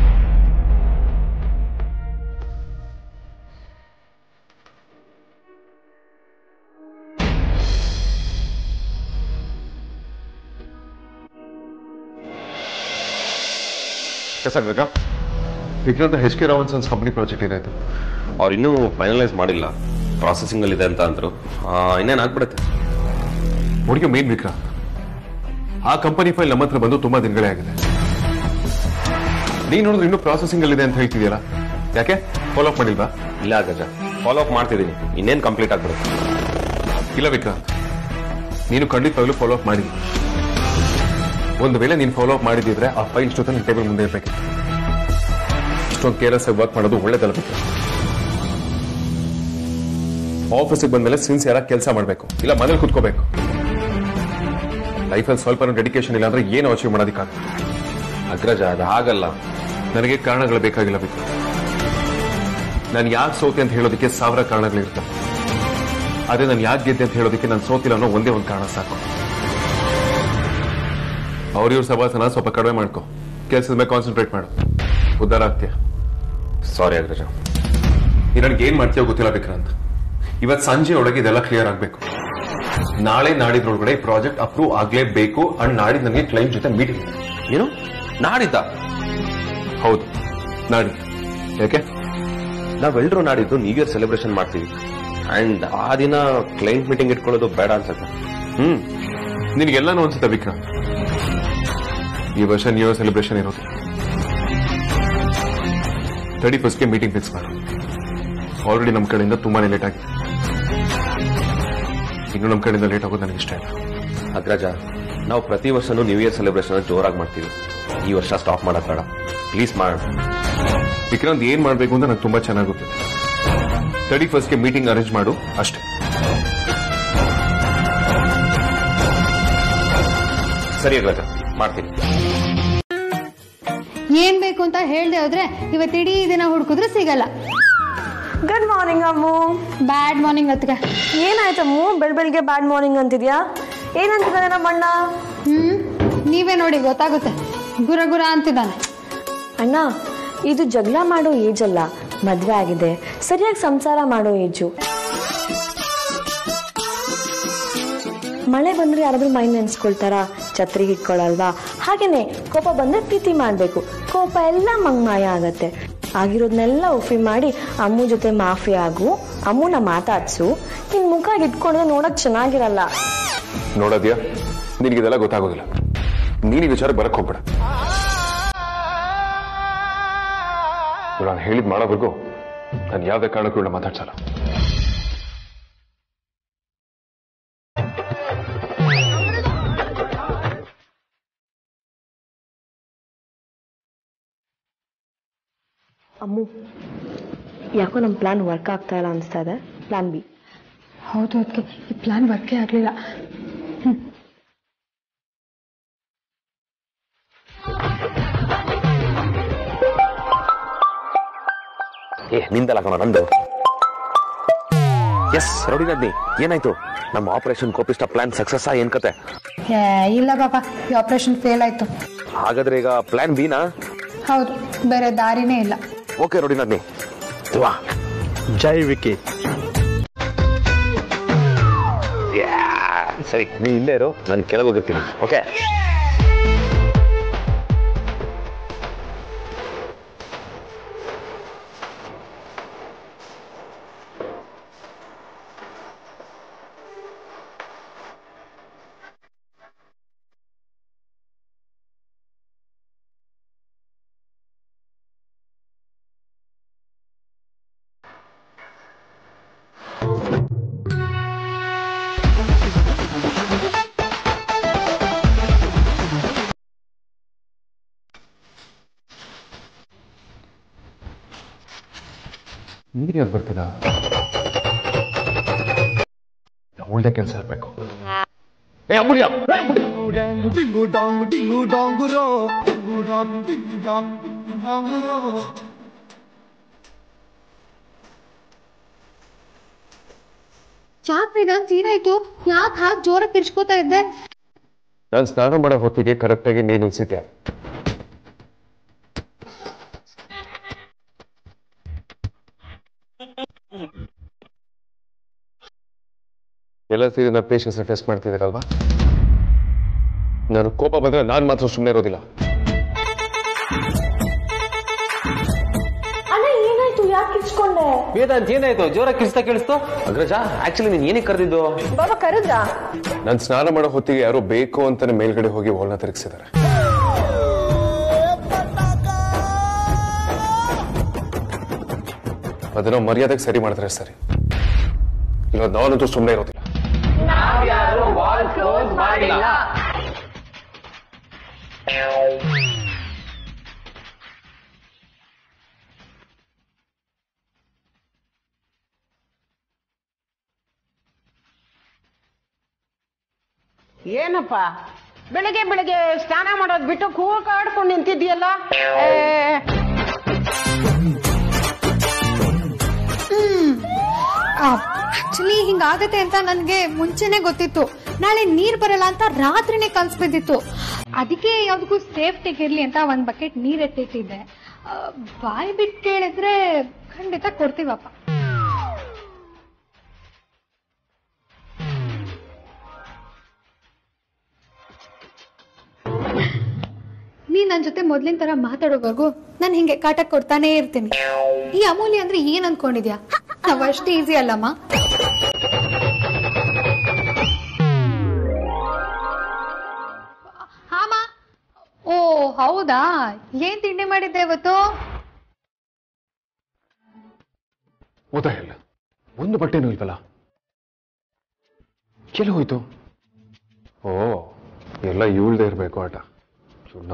G: Vikrant, HK Ravan sons company project ಏನಾಯ್ತು?
C: ಅವ್ರು ಇನ್ನೂ ಫೈನಲೈಸ್ ಮಾಡಿಲ್ಲ, ಪ್ರಾಸೆಸಿಂಗ್ ಅಲ್ಲಿ ಇದೆ ಅಂತ ಅಂದ್ರು. ಇನ್ನೇನು ಆಗ್ಬಿಡುತ್ತೆ.
G: ಹುಡುಗಿ ಮೇನ್ ವಿಕ್ರಾಂತ್, ಆ ಕಂಪನಿ ಫೈಲ್ ನಮ್ಮ ಹತ್ರ ಬಂದು ತುಂಬಾ ದಿನಗಳೇ ಆಗಿದೆ. ನೀನ್ ನೋಡಿದ್ರೆ ಇನ್ನೂ ಪ್ರಾಸೆಸಿಂಗ್ ಅಲ್ಲಿ ಇದೆ ಅಂತ ಹೇಳ್ತಿದ್ಯಲ್ಲ, ಯಾಕೆ ಫಾಲೋ ಅಪ್ ಮಾಡಿಲ್ವಾ?
C: ಇಲ್ಲ ಗಜ, ಫಾಲೋ ಅಪ್ ಮಾಡ್ತಿದ್ದೀನಿ. ಇನ್ನೇನು ಕಂಪ್ಲೀಟ್ ಆಗ್ಬಿಡುತ್ತೆ.
G: ಇಲ್ಲ ವಿಕ್ರಾಂತ್, ನೀನು ಖಂಡಿತವಾಗ್ಲೂ ಫಾಲೋ ಅಪ್ ಮಾಡಿದ್ವಿ. ಒಂದು ವೇಳೆ ನೀನು ಫಾಲೋ ಅಪ್ ಮಾಡಿದಿದ್ರೆ ಆ ಫೈಲ್ ಜೊತೆ ನಿನ್ನ ಟೇಬಲ್ ಮುಂದೆ ಇರಬೇಕಿತ್ತು. ಇಷ್ಟೊಂದು ಕೇರ್ಲೆಸ್ ಆಗಿ ವರ್ಕ್ ಮಾಡೋದು ಒಳ್ಳೇದಲ್ಲ ವಿಕ್ರಾಂತ್. ಆಫೀಸಿಗೆ ಬಂದ್ಮೇಲೆ ಸಿನ್ಸಿಯರ್ ಆಗಿ ಕೆಲಸ ಮಾಡಬೇಕು, ಇಲ್ಲ ಮನೇಲಿ ಕುತ್ಕೋಬೇಕು. ಲೈಫಲ್ಲಿ ಸ್ವಲ್ಪ ಡೆಡಿಕೇಶನ್ ಇಲ್ಲ ಅಂದ್ರೆ ಏನು ಅಚೀವ್ ಮಾಡೋದಕ್ಕಾಗುತ್ತೆ?
C: ಅಗ್ರಜ, ಅದು ಹಾಗಲ್ಲ.
G: ನನಗೆ ಕಾರಣಗಳು ಬೇಕಾಗಿಲ್ಲ ವಿಕ್ರಾಂತ್. ನಾನು ಯಾಕೆ ಸೋತೆ ಅಂತ ಹೇಳೋದಕ್ಕೆ 1000 ಕಾರಣಗಳಿರ್ತವೆ. ಅದೇ ನಾನು ಯಾಕೆ ಗೆದ್ದೆ ಅಂತ ಹೇಳೋದಕ್ಕೆ ನಾನು ಸೋತಿಲ್ಲ ಅನ್ನೋ ಒಂದೇ ಒಂದು ಕಾರಣ ಸಾಕು. ಅವ್ರಿವ್ರ ಸಭಾಸನ ಸ್ವಲ್ಪ ಕಡಿಮೆ ಮಾಡ್ಕೊ, ಕೆಲಸದ ಮೇಲೆ ಕಾನ್ಸಂಟ್ರೇಟ್ ಮಾಡು, ಉದ್ಧಾರ ಆಗ್ತೀಯ.
C: ಸಾರಿ ಅಗ್ರಜ.
G: ಈ ನನಗೆ ಏನ್ ಮಾಡ್ತೀಯೋ ಗೊತ್ತಿಲ್ಲ ವಿಕ್ರಾಂತ್. ಇವತ್ತು ಸಂಜೆ ಒಳಗೆ ಇದೆಲ್ಲ ಕ್ಲಿಯರ್ ಆಗ್ಬೇಕು. ನಾಳೆ ನಾಡಿದ್ರೊಳಗಡೆ ಈ ಪ್ರಾಜೆಕ್ಟ್ ಅಪ್ರೂವ್ ಆಗ್ಲೇಬೇಕು. ಅಂಡ್ ನಾಡಿದ್ದು ನನಗೆ ಕ್ಲೈಂಟ್ ಜೊತೆ ಮೀಟಿಂಗ್ ಇದೆ.
C: ಏನು ನಾಡಿದ್ದ?
G: ಹೌದು, ನಾಡಿದ್ದು. ಯಾಕೆ?
C: ನಾವೆಲ್ಲರೂ ನಾಡಿದ್ದು ನ್ಯೂ ಇಯರ್ ಸೆಲೆಬ್ರೇಷನ್ ಮಾಡ್ತೀವಿ. ಅಂಡ್ ಆ ದಿನ ಕ್ಲೈಂಟ್ ಮೀಟಿಂಗ್ ಇಟ್ಕೊಳ್ಳೋದು ಬೇಡ ಅನ್ಸುತ್ತೆ.
G: ನಿನಗೆಲ್ಲಾನು ಅನ್ಸುತ್ತೆ ವಿಕ್ರಾಂತ್. ಈ ವರ್ಷ ನ್ಯೂ ಇಯರ್ ಸೆಲೆಬ್ರೇಷನ್ ಇರೋದು 31st ಮೀಟಿಂಗ್ ಫಿಕ್ಸ್ ಮಾಡು. ಆಲ್ರೆಡಿ ನಮ್ಮ ಕಡೆಯಿಂದ ತುಂಬಾನೇ ಲೇಟ್ ಆಗಿದೆ. ಇನ್ನು ನಮ್ಮ ಕಡೆಯಿಂದ ಲೇಟ್ ಆಗೋದು ನನಗೆ ಇಷ್ಟ ಇಲ್ಲ.
C: ಅಗ್ರಜ, ನಾವು ಪ್ರತಿ ವರ್ಷನೂ ನ್ಯೂ ಇಯರ್ ಸೆಲೆಬ್ರೇಷನ್ ಜೋರಾಗಿ ಮಾಡ್ತೀವಿ. ಈ ವರ್ಷ ಸ್ಟಾಪ್ ಮಾಡೋದ್ ಬೇಡ, ಪ್ಲೀಸ್ ಮಾಡೋಣ.
G: ವಿಕ್ರಾಂತ್, ಏನ್ ಮಾಡ್ಬೇಕು ಅಂತ ನನಗೆ ತುಂಬಾ ಚೆನ್ನಾಗಿ ಗೊತ್ತಿದೆ. 31st ಮೀಟಿಂಗ್ ಅರೇಂಜ್ ಮಾಡು ಅಷ್ಟೇ.
C: ಸರಿ ಅಗ್ರಜ, ಮಾಡ್ತೀನಿ.
H: ಏನ್ ಬೇಕು ಅಂತ ಹೇಳ್ದೆ ಹೋದ್ರೆ ಇವತ್ತು ಇಡೀ ದಿನ ಹುಡುಕಿದ್ರು ಸಿಗಲ್ಲ.
E: Good morning Ammu.
H: Bad morning ಅತ್ಗೆ.
E: ಏನಾಯ್ತಮ್ಮು ಬೆಳಗ್ಗೆ ಬ್ಯಾಡ್ ಮಾರ್ನಿಂಗ್ ಅಂತಿದ್ಯಾ? ಏನಂತಿದ್ದಾನೆ ನಮ್ಮಣ್ಣ?
H: ನೀವೇ ನೋಡಿ ಗೊತ್ತಾಗುತ್ತೆ. ಗುರ ಗುರ ಅಂತಿದ್ದಾನೆ.
E: ಅಣ್ಣ, ಇದು ಜಗಳ ಮಾಡೋ ಏಜ್ ಅಲ್ಲ, ಮದ್ವೆ ಆಗಿದೆ, ಸರಿಯಾಗಿ ಸಂಸಾರ ಮಾಡೋ ಏಜು. ಮಳೆ ಬಂದ್ರೆ ಯಾರಾದ್ರೂ ಮೈ ನೆನ್ಸ್ಕೊಳ್ತಾರ? ಛತ್ರಿಗೆ ಇಟ್ಕೊಳಲ್ವಾ? ಹಾಗೇನೆ ಕೋಪ ಬಂದ್ರೆ ಪ್ರೀತಿ ಮಾಡ್ಬೇಕು. ಕೋಪ ಎಲ್ಲ ಮಂಗ್ಮಾಯ ಆಗತ್ತೆ. ಆಗಿರೋದ್ನೆಲ್ಲ ಉಫಿ ಮಾಡಿ ಅಮ್ಮು ಜೊತೆ ಮಾಫಿ ಆಗು, ಅಮ್ಮನ ಮಾತಾಡ್ಸು. ನಿನ್ ಮುಖ ಇಟ್ಕೊಂಡ್ರೆ ನೋಡಕ್ ಚೆನ್ನಾಗಿರಲ್ಲ.
G: ನೋಡೋದ್ಯಾ, ನಿನಗಿದೆಲ್ಲ ಗೊತ್ತಾಗೋದಿಲ್ಲ. ನೀನು ಈ ವಿಚಾರ ಬರಕ್ ಹೋಗ್ಬೇಡ. ನಾನು ಹೇಳಿದ್ ಮಾಡೋವರೆಗೂ ನಾನು ಯಾವ್ದೇ ಕಾರಣಕ್ಕೂ ಮಾತಾಡ್ಸಲ್ಲ.
E: ಅಮ್ಮು, ಯಾಕೋ ನಮ್ಮ ಪ್ಲಾನ್ ವರ್ಕ್ ಆಗ್ತಾ ಇಲ್ಲ ಅನಿಸ್ತಾ ಇದೆ. Plan B.
H: ಹೌದು, ಅದಕ್ಕೆ ಈ ಪ್ಲಾನ್ ವರ್ಕೇ ಆಗ್ಲಿಲ್ಲ.
C: ನಿಂದಲ್ಲ ಕಣ, ನಂದು. ಎಸ್ ರೌಡಿನದ್ನಿ, ಏನಾಯ್ತು? ನಮ್ಮ ಆಪರೇಷನ್ ಕೋಪಿಷ್ಟ ಪ್ಲಾನ್ ಸಕ್ಸಸ್ ಏನ್ ಕತೆ?
H: ಇಲ್ಲ ಬಾಬಾ, ಈ ಆಪರೇಷನ್ ಫೇಲ್ ಆಯ್ತು.
C: ಹಾಗಾದ್ರೆ ಈಗ ಪ್ಲಾನ್ ಬಿ ನಾ?
H: ಹೌದು, ಬೇರೆ ದಾರಿನೇ ಇಲ್ಲ.
C: ಓಕೆ ರೌಡಿನದ್ನಿ,
I: ಜೈ ವಿಕಿ.
C: ಸರಿ, ನೀ ಇಲ್ಲೇ ಇರು, ನಾನು ಕೆಳಗೆ ಹೋಗಿರ್ತೀನಿ. ಓಕೆ.
G: ನೀರು ಯಾರು ಬರ್ತಿಲ್ಲ? ಒಳ್ಳೆ ಕೆಲಸ ಇರಬೇಕು.
H: ಯಾಕೆ ಏನಾಯ್ತು? ಯಾಕೆ ಹಾಗೆ ಜೋರಾಗಿ ಕಿರ್ಚ್ಕೋತಾ ಇದ್ದೆ?
G: ನಾನು ಸ್ನಾನ ಮಾಡೋ ಹೊತ್ತಿಗೆ ಕರೆಕ್ಟಾಗಿ ನೀನು ನಿಲ್ಸಿದ್ದೆ. ಎಲ್ಲ ಸೇರಿ ನನ್ನ ಪೇಷನ್ಸ್ ಟೆಸ್ಟ್ ಮಾಡ್ತಿದ್ದೀರಲ್ವಾ? ನಾನು ಕೋಪ ಬಂದ್ರೆ ನಾನು ಮಾತ್ರ ಸುಮ್ಮನೆ ಇರೋದಿಲ್ಲ.
E: ಏನಾಯ್ತು? ಯಾಕೆ ಕಿರ್ಚ್ಕೊಂಡೆ?
C: ವೇದಾಂತ್, ಏನಾಯ್ತು? ಜೋರಾಗಿ ಕಿರ್ಚ್ತಾ ಕೇಳಿಸ್ತು. ಅಗ್ರಜ, ಆಕ್ಚುಲಿ ನೀನ್ ಏನಕ್ಕೆ ಕರೆದಿದ್ದು?
E: ಬಾಬಾ ಕರೆದ?
G: ನಾನು ಸ್ನಾನ ಮಾಡೋ ಹೊತ್ತಿಗೆ ಯಾರೋ ಬೇಕು ಅಂತಾನೆ ಮೇಲ್ಗಡೆ ಹೋಗಿ ಓಲ್ನ ತಿರುಗಿಸಿದ್ದಾರೆ. ಅದನ್ನ ಮರ್ಯಾದೆಗೆ ಸರಿ ಮಾಡಿದ್ರೆ ಸರಿ, ಇಲ್ಲ ನಾನಂತೂ ಸುಮ್ಮನೆ ಇರೋದಿಲ್ಲ.
K: ಏನಪ್ಪ ಬೆಳಗ್ಗೆ ಬೆಳಗ್ಗೆ ಸ್ನಾನ ಮಾಡೋದ್ ಬಿಟ್ಟು ಕೂಗಾಡ್ಕೊಂಡು ನಿಂತಿದ್ಯಲ್ಲ?
H: ಆಕ್ಚುಲಿ ಹಿಂಗಾಗತ್ತೆ ಅಂತ ನನ್ಗೆ ಮುಂಚೆನೆ ಗೊತ್ತಿತ್ತು. ನಾಳೆ ನೀರ್ ಬರಲ್ಲ ಅಂತ ರಾತ್ರಿನೇ ಕನ್ಸ್ ಬಿದ್ದಿತ್ತು. ಅದಕ್ಕೆ ಯಾವ್ದಕ್ಕೂ ಸೇಫ್ಟಿಗೆ ಇರ್ಲಿ ಅಂತ ಒಂದ್ ಬಕೆಟ್ ನೀರ್ ಎತ್ತಿಟ್ಟಿದ್ದೆ. ಬಾಯ್ ಬಿಟ್ಟು ಕೇಳಿದ್ರೆ ಖಂಡಿತ ಕೊಡ್ತೀವಪ್ಪ. ನೀ ನನ್ ಜೊತೆ ಮೊದ್ಲಿನ ತರ ಮಾತಾಡೋವರೆಗೂ ನಾನು ಹಿಂಗೆ ಕಾಟ ಕೊಡ್ತಾನೆ ಇರ್ತೀನಿ. ಈ ಅಮೂಲ್ಯ ಅಂದ್ರೆ ಏನ್ ಅನ್ಕೊಂಡಿದ್ಯಾ? ನಾವ್ ಅಷ್ಟು ಈಸಿ ಅಲ್ಲಮ್ಮ. ಹಾಮ, ಓ ಹೌದಾ, ಏನ್ ತಿಂಡಿ ಮಾಡಿದ್ದೆ ಇವತ್ತು?
G: ಇಲ್ಲ, ಒಂದು ಬಟ್ಟೆನೂ ಇಲ್ವಲ್ಲ, ಎಲ್ಲಿ ಹೋಯ್ತು? ಓ, ಎಲ್ಲ ಇವಳ್ದೇ ಇರ್ಬೇಕು ಆಟ. ಸುಣ್ಣ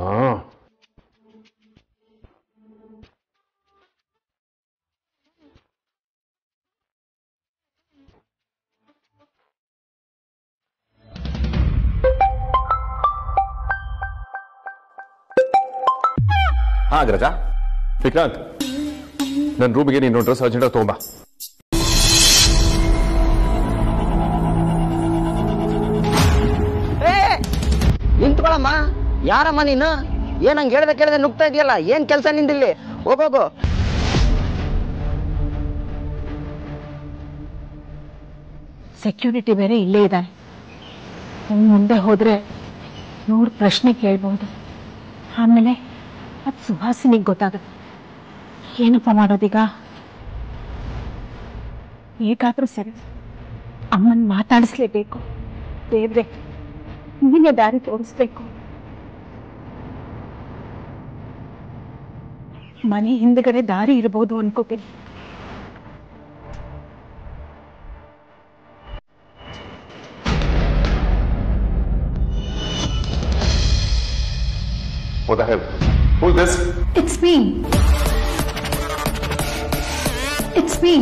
C: ಹಾ ಅಗ್ರಜ.
G: ವಿಕ್ರಾಂತ್, ನನ್ನ ರೂಮಿಗೆ ನೀನು ಡ್ರೆಸ್ ಅರ್ಜೆಂಟ್ ತಗೊಂಬಾ.
F: ನಿಂತ್ಕೊಳಮ್ಮ. ಯಾರಮ್ಮ ನೀನು? ಏನಂಗ್ ಕೇಳ್ದೆ ನುಗ್ತಾ ಇದೆಯಲ್ಲ, ಏನ್ ಕೆಲಸ ನಿಂದಿಲ್ಲಿ? ಹೋಗೋಗು.
A: ಸೆಕ್ಯೂರಿಟಿ ಬೇರೆ ಇಲ್ಲೇ ಇದ್ದಾರೆ. ಮುಂದೆ ಹೋದ್ರೆ 100 ಪ್ರಶ್ನೆ ಕೇಳ್ಬಹುದು. ಆಮೇಲೆ ಅದು ಸುಹಾಸಿನಿಗೆ ಗೊತ್ತಾಗುತ್ತೆ. ಏನಪ್ಪ ಮಾಡೋದೀಗ? ಹೇಗಾದ್ರೂ ಸರಿ ಅಮ್ಮನ್ ಮಾತಾಡಿಸ್ಲೇಬೇಕು. ದೇವ್ರೆ, ನೀನೇ ದಾರಿ ತೋರಿಸ್ಬೇಕು. ಮನೆ ಹಿಂದ್ಗಡೆ ದಾರಿ ಇರಬಹುದು ಅನ್ಕೋತೀನಿ.
G: What the hell? Who's this?
H: It's me. It's me.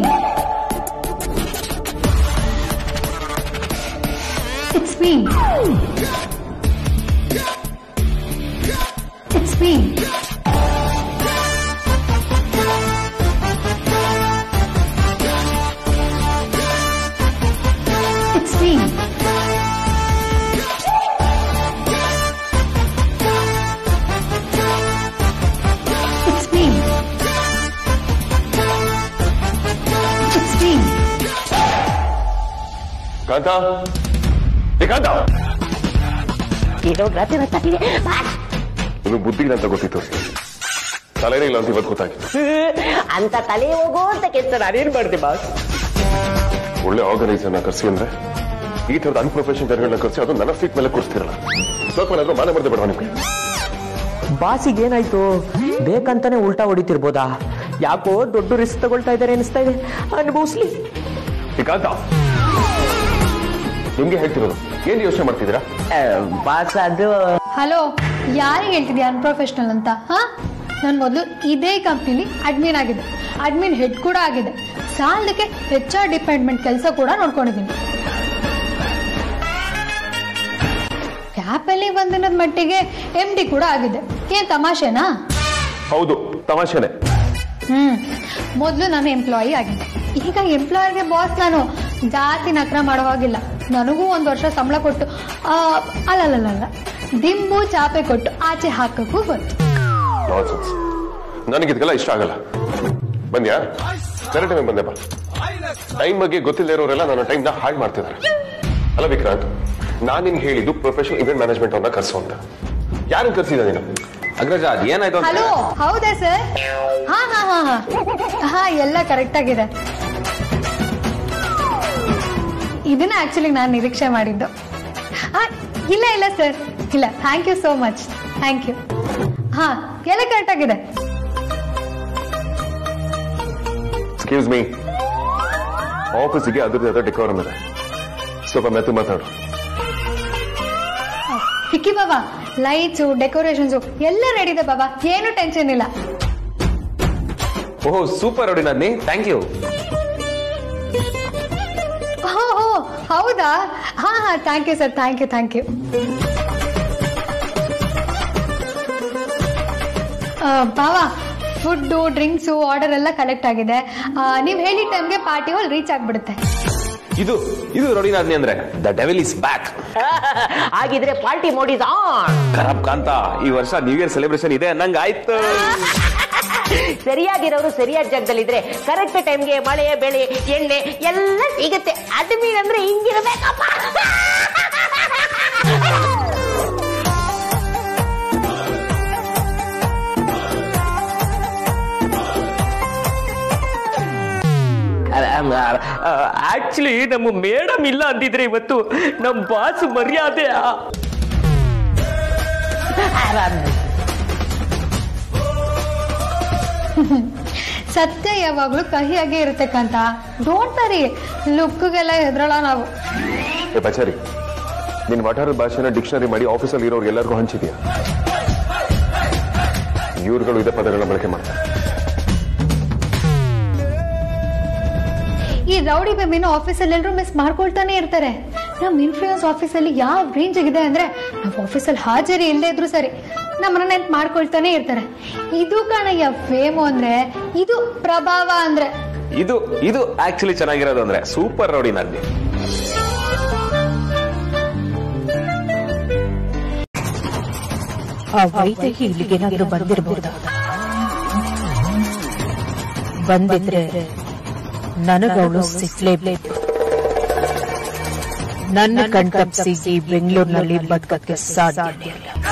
H: It's me. It's me. It's me. It's me. It's me.
G: ಕಾಂತ, ಕಾಂತ,
F: ಇದು ರಾತ್ರಿ ರಾತ್ರಿ
G: ಇನ್ನು ಬುದ್ಧಿ ಅಂತ ಗೊತ್ತಿತ್ತು, ತಲೆನೇ ಇಲ್ಲ ಅಂತ ಇವತ್ತು ಗೊತ್ತಾಗಿತ್ತು.
F: ಅಂತ ತಲೆ ಹೋಗೋ ಅಂತ ಕೆಲಸ ನಾನೇನ್ ಮಾಡ್ದೆ ಬಾಸ್?
G: ಒಳ್ಳೆ ಆರ್ಗನೈಸರ್ನ ಕರ್ಸಿ ಅಂದ್ರೆ ಈ ತರದ ಅನ್ಪ್ರೊಫೆಷನಲ್ ಜನಗಳನ್ನ ಕರ್ಸಿ ಅದು ನನ್ನ ಸೀಟ್ ಮೇಲೆ ಕೂರಿಸ್ತಿರಲ್ಲ. ಸ್ವಲ್ಪ ಏನಾದ್ರೂ ಮಾನ ಮರ್ದೆ ಬಿಡುವ ನಿಮ್ಗೆ.
F: ಬಾಸಿಗೆ ಏನಾಯ್ತು? ಬೇಕಂತಾನೆ ಉಲ್ಟಾ ಹೊಡಿತಿರ್ಬೋದಾ? ಯಾಕೋ ದೊಡ್ಡ ರಿಸ್ಕ್ ತಗೊಳ್ತಾ ಇದಾರೆ ಅನಿಸ್ತಾ ಇದೆ. ಅನುಭವಿಸ್ಲಿ.
G: ಕಾಂತ, ನಿಮ್ಗೆ ಹೇಳ್ತಿರೋದು, ಏನ್ ಯೋಚನೆ ಮಾಡ್ತಿದ್ದೀರಾ?
F: ಬಾಸ್ ಅದು
H: ಹಲೋ, ಯಾರಿಗೆ ಹೇಳ್ತಿದ್ಯಾ ಅನ್ಪ್ರೊಫೆಷನಲ್ ಅಂತ? ನಾನು ಮೊದಲು ಇದೇ ಕಂಪ್ನಿಲಿ ಅಡ್ಮಿನ್ ಆಗಿದೆ, ಅಡ್ಮಿನ್ ಹೆಡ್ ಕೂಡ ಆಗಿದೆ. ಸಾಲದಕ್ಕೆ HR ಡಿಪಾರ್ಟ್ಮೆಂಟ್ ಕೆಲಸ ಕೂಡ ನೋಡ್ಕೊಂಡಿದ್ದೀನಿ. ಕ್ಯಾಪಲ್ಲಿ ಒಂದಿನದ ಮಟ್ಟಿಗೆ MD ಕೂಡ ಆಗಿದೆ. ಏನ್ ತಮಾಷೆನಾ?
G: ಹೌದು, ತಮಾಷೆನೆ.
H: ಮೊದಲು ನಾನು ಎಂಪ್ಲಾಯಿ ಆಗಿದ್ದೆ, ಈಗ ಎಂಪ್ಲಾಯರ್ಗೆ ಬಾಸ್. ನಾನು ಜಾತಿ ನಕ್ರ ಮಾಡೋ ಹಾಗಿಲ್ಲ. ನನಗೂ 1 ವರ್ಷ ಸಂಬಳ ಕೊಟ್ಟು ಅಲ್ಲಲ್ಲ ದಿಂಬು ಚಾಪೆ ಕೊಟ್ಟು ಆಚೆ ಹಾಕಕ್ಕೂ ಗೊತ್ತು.
G: ನನಗಿದ್ಗೆಲ್ಲ ಇಷ್ಟ ಆಗಲ್ಲ. ಬಂದ್ಯಾ? ಕರೆಕ್ಟ್ ಟೈಮ್ ಬಂದೆ ಬಾ. ಟೈಮ್ ಬಗ್ಗೆ ಗೊತ್ತಿಲ್ಲದೆ ಇರೋರೆಲ್ಲ ನನ್ನ ಟೈಮ್ ನ ಹಾಳು ಮಾಡ್ತಿದ್ದಾರೆ. ಅಲ್ಲ ವಿಕ್ರಾಂತ್, ನಾನ್ ನಿನ್ಗೆ ಹೇಳಿದ್ದು ಪ್ರೊಫೆಷನಲ್ ಇವೆಂಟ್ ಮ್ಯಾನೇಜ್ಮೆಂಟ್ ಅವ್ರನ್ನ ಕರ್ಸು ಅಂತ. ಯಾರನ್ನ ಕರ್ಸಿದ ನೀನು?
C: ಅಗ್ರಜ, ಅದ್ ಏನಾಯ್ತು?
H: ಹಲೋ, ಹೌದಾ ಸರ್? ಹಾ ಎಲ್ಲ ಕರೆಕ್ಟ್ ಆಗಿದೆ. ಇದನ್ನ ಆಕ್ಚುಲಿ ನಾನು ನಿರೀಕ್ಷೆ ಮಾಡಿದ್ದು. ಇಲ್ಲ ಸರ್, ಇಲ್ಲ. Thank you so much. Thank you. ಹಾ, ಎಲ್ಲ ಕರೆಕ್ಟ್ ಆಗಿದೆ.
G: ಎಕ್ಸ್ಕ್ಯೂಸ್ ಮೀ, ಆಫೀಸಿಗೆ ಅದ್ರದ್ದು ಅದ್ರ ಡೆಕೋರಮ್ ಇದೆ, ಸ್ವಲ್ಪ ಮೆತ್ತು ಮಾತಾಡು.
H: ಕಿಕ್ಕಿ ಬಾಬಾ, ಲೈಟ್ಸು ಡೆಕೋರೇಷನ್ಸು ಎಲ್ಲ ರೆಡಿ ಇದೆ ಬಾಬಾ, ಏನು ಟೆನ್ಷನ್ ಇಲ್ಲ.
C: ಓಹ್ ಸೂಪರ್ ನೋಡಿ ನನ್ನಿ, ಥ್ಯಾಂಕ್ ಯು.
H: ಹೌದಾ? ಹಾ thank you sir, thank you. ಬಾವಾ, ಫುಡ್ಡು ಡ್ರಿಂಕ್ಸು ಆರ್ಡರ್ ಎಲ್ಲ ಕಲೆಕ್ಟ್ ಆಗಿದೆ. ನೀವು ಹೇಳಿದ ಟೈಮ್ಗೆ ಪಾರ್ಟಿ ಹಾಲ್ ರೀಚ್ ಆಗ್ಬಿಡುತ್ತೆ.
C: ಇದು ಇದು ರೌಡಿನಾದ್ನಿ ಅಂದ್ರೆ ದ ಡೆವಿಲ್ ಇಸ್ ಬ್ಯಾಕ್.
F: ಹಾಗಿದ್ರೆ ಪಾರ್ಟಿ ಮೋಡ್ ಇಸ್ ಆನ್.
C: ಖರಾಬ್ ಕಾಂತ, ಈ ವರ್ಷ ನ್ಯೂ ಇಯರ್ ಸೆಲೆಬ್ರೇಷನ್ ಇದೆ ನಂಗೆ ಆಯ್ತು.
F: ಸರಿಯಾಗಿರೋರು ಸರಿಯಾದ ಜಾಗದಲ್ಲಿದ್ರೆ ಕರೆಕ್ಟ್ ಟೈಮ್ಗೆ ಮಳೆ ಬೆಳೆ ಎಣ್ಣೆ ಎಲ್ಲ ಸಿಗುತ್ತೆ. ಅಡ್ಮಿ ಅಂದ್ರೆ ಹಿಂಗಿರ್ಬೇಕಪ್ಪ. ಆಕ್ಚುಲಿ ನಮ್ಮ ಮೇಡಮ್ ಇಲ್ಲ ಅಂದಿದ್ರೆ ಇವತ್ತು ನಮ್ಮ ಬಾಸ್ ಮರ್ಯಾದೆ.
H: ಸತ್ಯ ಯಾವಾಗ್ಲೂ ಕಹಿಯಾಗೆ ಇರತಕ್ಕಂತ. ಡೋಂಟ್ ವರಿ, ಲುಕ್ಗೆಲ್ಲ ಹೆದ್ರಲ್ಲ ನಾವು.
G: ಪಚಾರಿ, ನಿನ್ ವಠಾರದ ಭಾಷೆನ ಡಿಕ್ಷನರಿ ಮಾಡಿ ಆಫೀಸಲ್ಲಿ ಇರೋರು ಎಲ್ಲರಿಗೂ ಹಂಚಿದ್ಯಾ? ಇವ್ರುಗಳು ಇದೇ ಪದಗಳನ್ನ ಬಳಕೆ ಮಾಡ್ತಾರೆ.
H: ಈ ರೌಡಿ ಬೆಮ್ಮಿನ ಆಫೀಸಲ್ಲಿ ಎಲ್ಲರೂ ಮಿಸ್ ಮಾಡ್ಕೊಳ್ತಾನೆ ಇರ್ತಾರೆ. ನಮ್ ಇನ್ಫ್ಲೂಯೆನ್ಸ್ ಆಫೀಸಲ್ಲಿ ಯಾವ ರೇಂಜ್ ಆಗಿದೆ ಅಂದ್ರೆ ನಮ್ಮ ಆಫೀಸಲ್ಲಿ ಹಾಜರಿ ಇಲ್ಲದೆ ಇದ್ರು ಸರಿ ನಮ್ಮನ್ನ ನೆನ್ಪು ಮಾಡ್ಕೊಳ್ತಾನೆ ಇರ್ತಾರೆ. ಇದು ಕಣಯ್ಯ ಫೇಮು ಅಂದ್ರೆ, ಇದು ಪ್ರಭಾವ ಅಂದ್ರೆ.
C: ಇದು ಇದು ಆಕ್ಚುಲಿ ಚೆನ್ನಾಗಿರೋದು ಅಂದ್ರೆ ಸೂಪರ್ ರೌಡಿನಾದ್ನಿ.
D: ಆ ವೈದ್ಯಕಿ ಇಲ್ಲಿಗೇನಾದ್ರೂ ಬಂದಿರಬಹುದಾ? ಬಂದಿದ್ರೆ ನನಗವಳು ಸಿಕ್ಲೇಬೇಕು. ನನ್ನ ಕಣ್ತಪ್ಪಿಸಿ ಬೆಂಗಳೂರಿನಲ್ಲಿ ಬದುಕಕ್ಕೆ ಸಾಧ್ಯ ಇಲ್ಲ.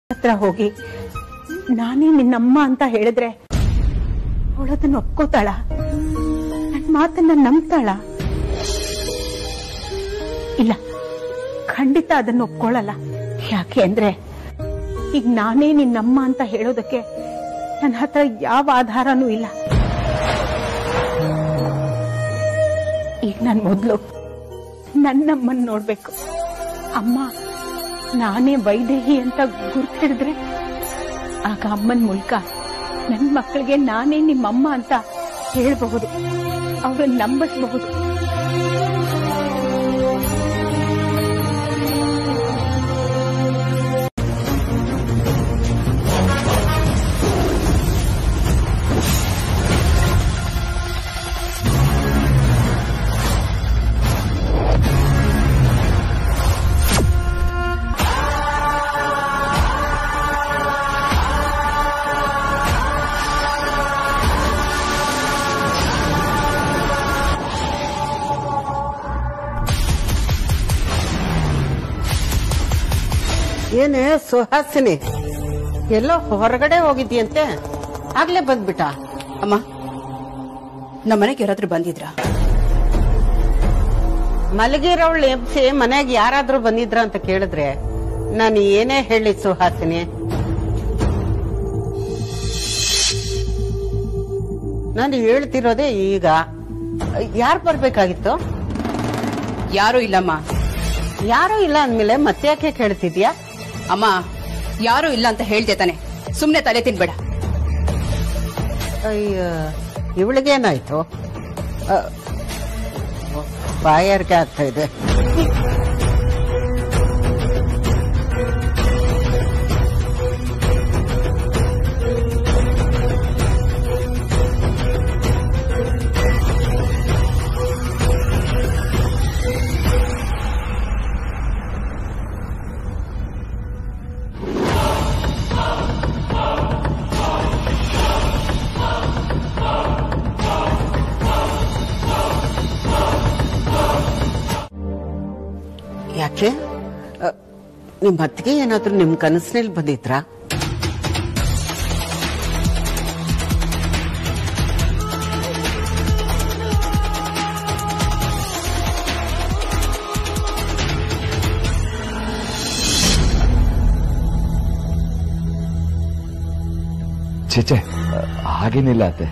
A: ಹತ್ರ ಹೋಗಿ ನಾನೇ ನಿನ್ನಮ್ಮ ಅಂತ ಹೇಳಿದ್ರೆ ಅವಳದನ್ನ ಒಪ್ಕೋತಾಳ? ನನ್ನ ಮಾತನ್ನ ನಂಬ್ತಾಳ? ಇಲ್ಲ, ಖಂಡಿತ ಅದನ್ನ ಒಪ್ಕೊಳ್ಳಲ್ಲ. ಯಾಕೆ ಅಂದ್ರೆ ಈಗ ನಾನೇ ನಿನ್ನಮ್ಮ ಅಂತ ಹೇಳೋದಕ್ಕೆ ನನ್ನ ಹತ್ರ ಯಾವ ಆಧಾರನೂ ಇಲ್ಲ. ಈಗ ನಾನು ಮೊದಲು ನನ್ನಮ್ಮನ್ ನೋಡ್ಬೇಕು. ಅಮ್ಮ ನಾನೇ ವೈದೇಹಿ ಅಂತ ಗುರ್ತಿಡಿದ್ರೆ ಆಗ ಅಮ್ಮನ ಮೂಲಕ ನನ್ನ ಮಕ್ಕಳಿಗೆ ನಾನೇ ನಿಮ್ಮಮ್ಮ ಅಂತ ಹೇಳಬಹುದು, ಅವ್ರನ್ನ ನಂಬಿಸಬಹುದು.
K: ಏನೇ ಸುಹಾಸಿನಿ, ಎಲ್ಲೋ ಹೊರಗಡೆ ಹೋಗಿದ್ಯಂತೆ, ಆಗ್ಲೇ ಬಂದ್ಬಿಟ್ಟ?
D: ಅಮ್ಮ, ನಮ್ಮನೆಗೆ ಯಾರಾದ್ರೂ ಬಂದಿದ್ರ?
K: ಮಲಗಿರೋಳು ಎಬ್ಸಿ ಮನೆಗೆ ಯಾರಾದ್ರೂ ಬಂದಿದ್ರ ಅಂತ ಕೇಳಿದ್ರೆ ನಾನು ಏನೇ ಹೇಳಿ ಸುಹಾಸಿನಿ? ನಾನು ಹೇಳ್ತಿರೋದೇ ಈಗ. ಯಾರು ಬರ್ಬೇಕಾಗಿತ್ತು?
D: ಯಾರು ಇಲ್ಲಮ್ಮ.
K: ಯಾರು ಇಲ್ಲ ಅಂದ್ಮೇಲೆ ಮತ್ತೆ ಯಾಕೆ ಕೇಳ್ತಿದ್ಯಾ?
D: ಅಮ್ಮ, ಯಾರು ಇಲ್ಲ ಅಂತ ಹೇಳ್ದೆ ತಾನೆ, ಸುಮ್ನೆ ತಲೆ ತಿನ್ಬೇಡ.
K: ಅಯ್ಯ, ಇವಳಿಗೇನಾಯ್ತು? ಬಾಯಾರಿಕೆ ಆಗ್ತಾ ಇದೆ. ಯಾಕೆ ನಿಮ್ ಅತ್ತಿಗೆ ಏನಾದ್ರೂ ನಿಮ್ ಕನಸಿನಲ್ಲಿ ಬಂದಿದ್ರಾ?
J: ಚೇಚೆ, ಹಾಗೇನಿಲ್ಲ ಅತ್ತೆ.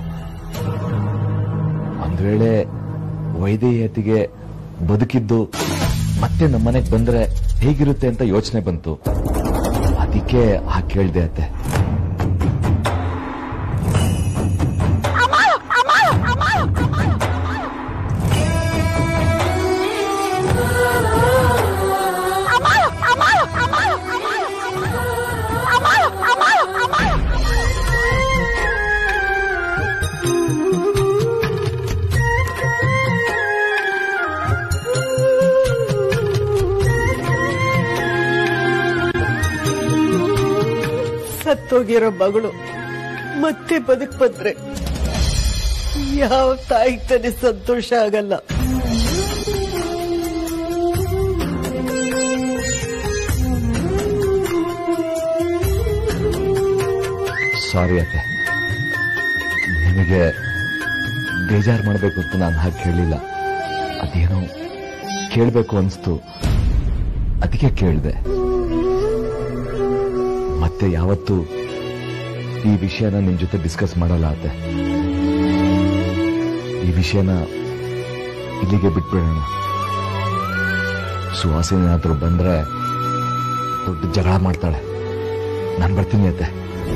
J: ಒಂದ್ ವೇಳೆ ವೈದೇಹಿಯತಿಗೆ ಬದುಕಿದ್ದು ಮತ್ತೆ ನಮ್ಮನೆಗೆ ಬಂದ್ರೆ ಹೇಗಿರುತ್ತೆ ಅಂತ ಯೋಚನೆ ಬಂತು, ಅದಕ್ಕೆ ಹಾಗೆ ಕೇಳ್ದೆ ಅತ್ತೆ.
K: ಸತ್ತೋಗಿರೋ ಮಗಳು ಮತ್ತೆ ಬದುಕ್ ಬಂದ್ರೆ ಯಾವ ತಾಯಿ ತಾನೇ ಸಂತೋಷ ಆಗಲ್ಲ?
J: ಸಾರಿ ಅತ್ತೆ, ನಿಮಗೆ ಬೇಜಾರು ಮಾಡಬೇಕು ಅಂತ ನಾನು ಹಾಗೆ ಕೇಳಲಿಲ್ಲ. ಅದೇನೋ ಕೇಳಬೇಕು ಅನಿಸ್ತು, ಅದಕ್ಕೆ ಕೇಳಿದೆ. ಮತ್ತೆ ಯಾವತ್ತೂ ಈ ವಿಷಯನ ನಿಮ್ ಜೊತೆ ಡಿಸ್ಕಸ್ ಮಾಡಲ್ಲ ಅತ್ತೆ. ಈ ವಿಷಯನ ಇಲ್ಲಿಗೆ ಬಿಟ್ಬಿಡೋಣ. ಸುವಾಸಿನಿ ಏನಾದ್ರೂ ಬಂದ್ರೆ ದೊಡ್ಡ ಜಗಳ ಮಾಡ್ತಾಳೆ. ನಾನು ಬರ್ತೀನಿ ಅತ್ತೆ.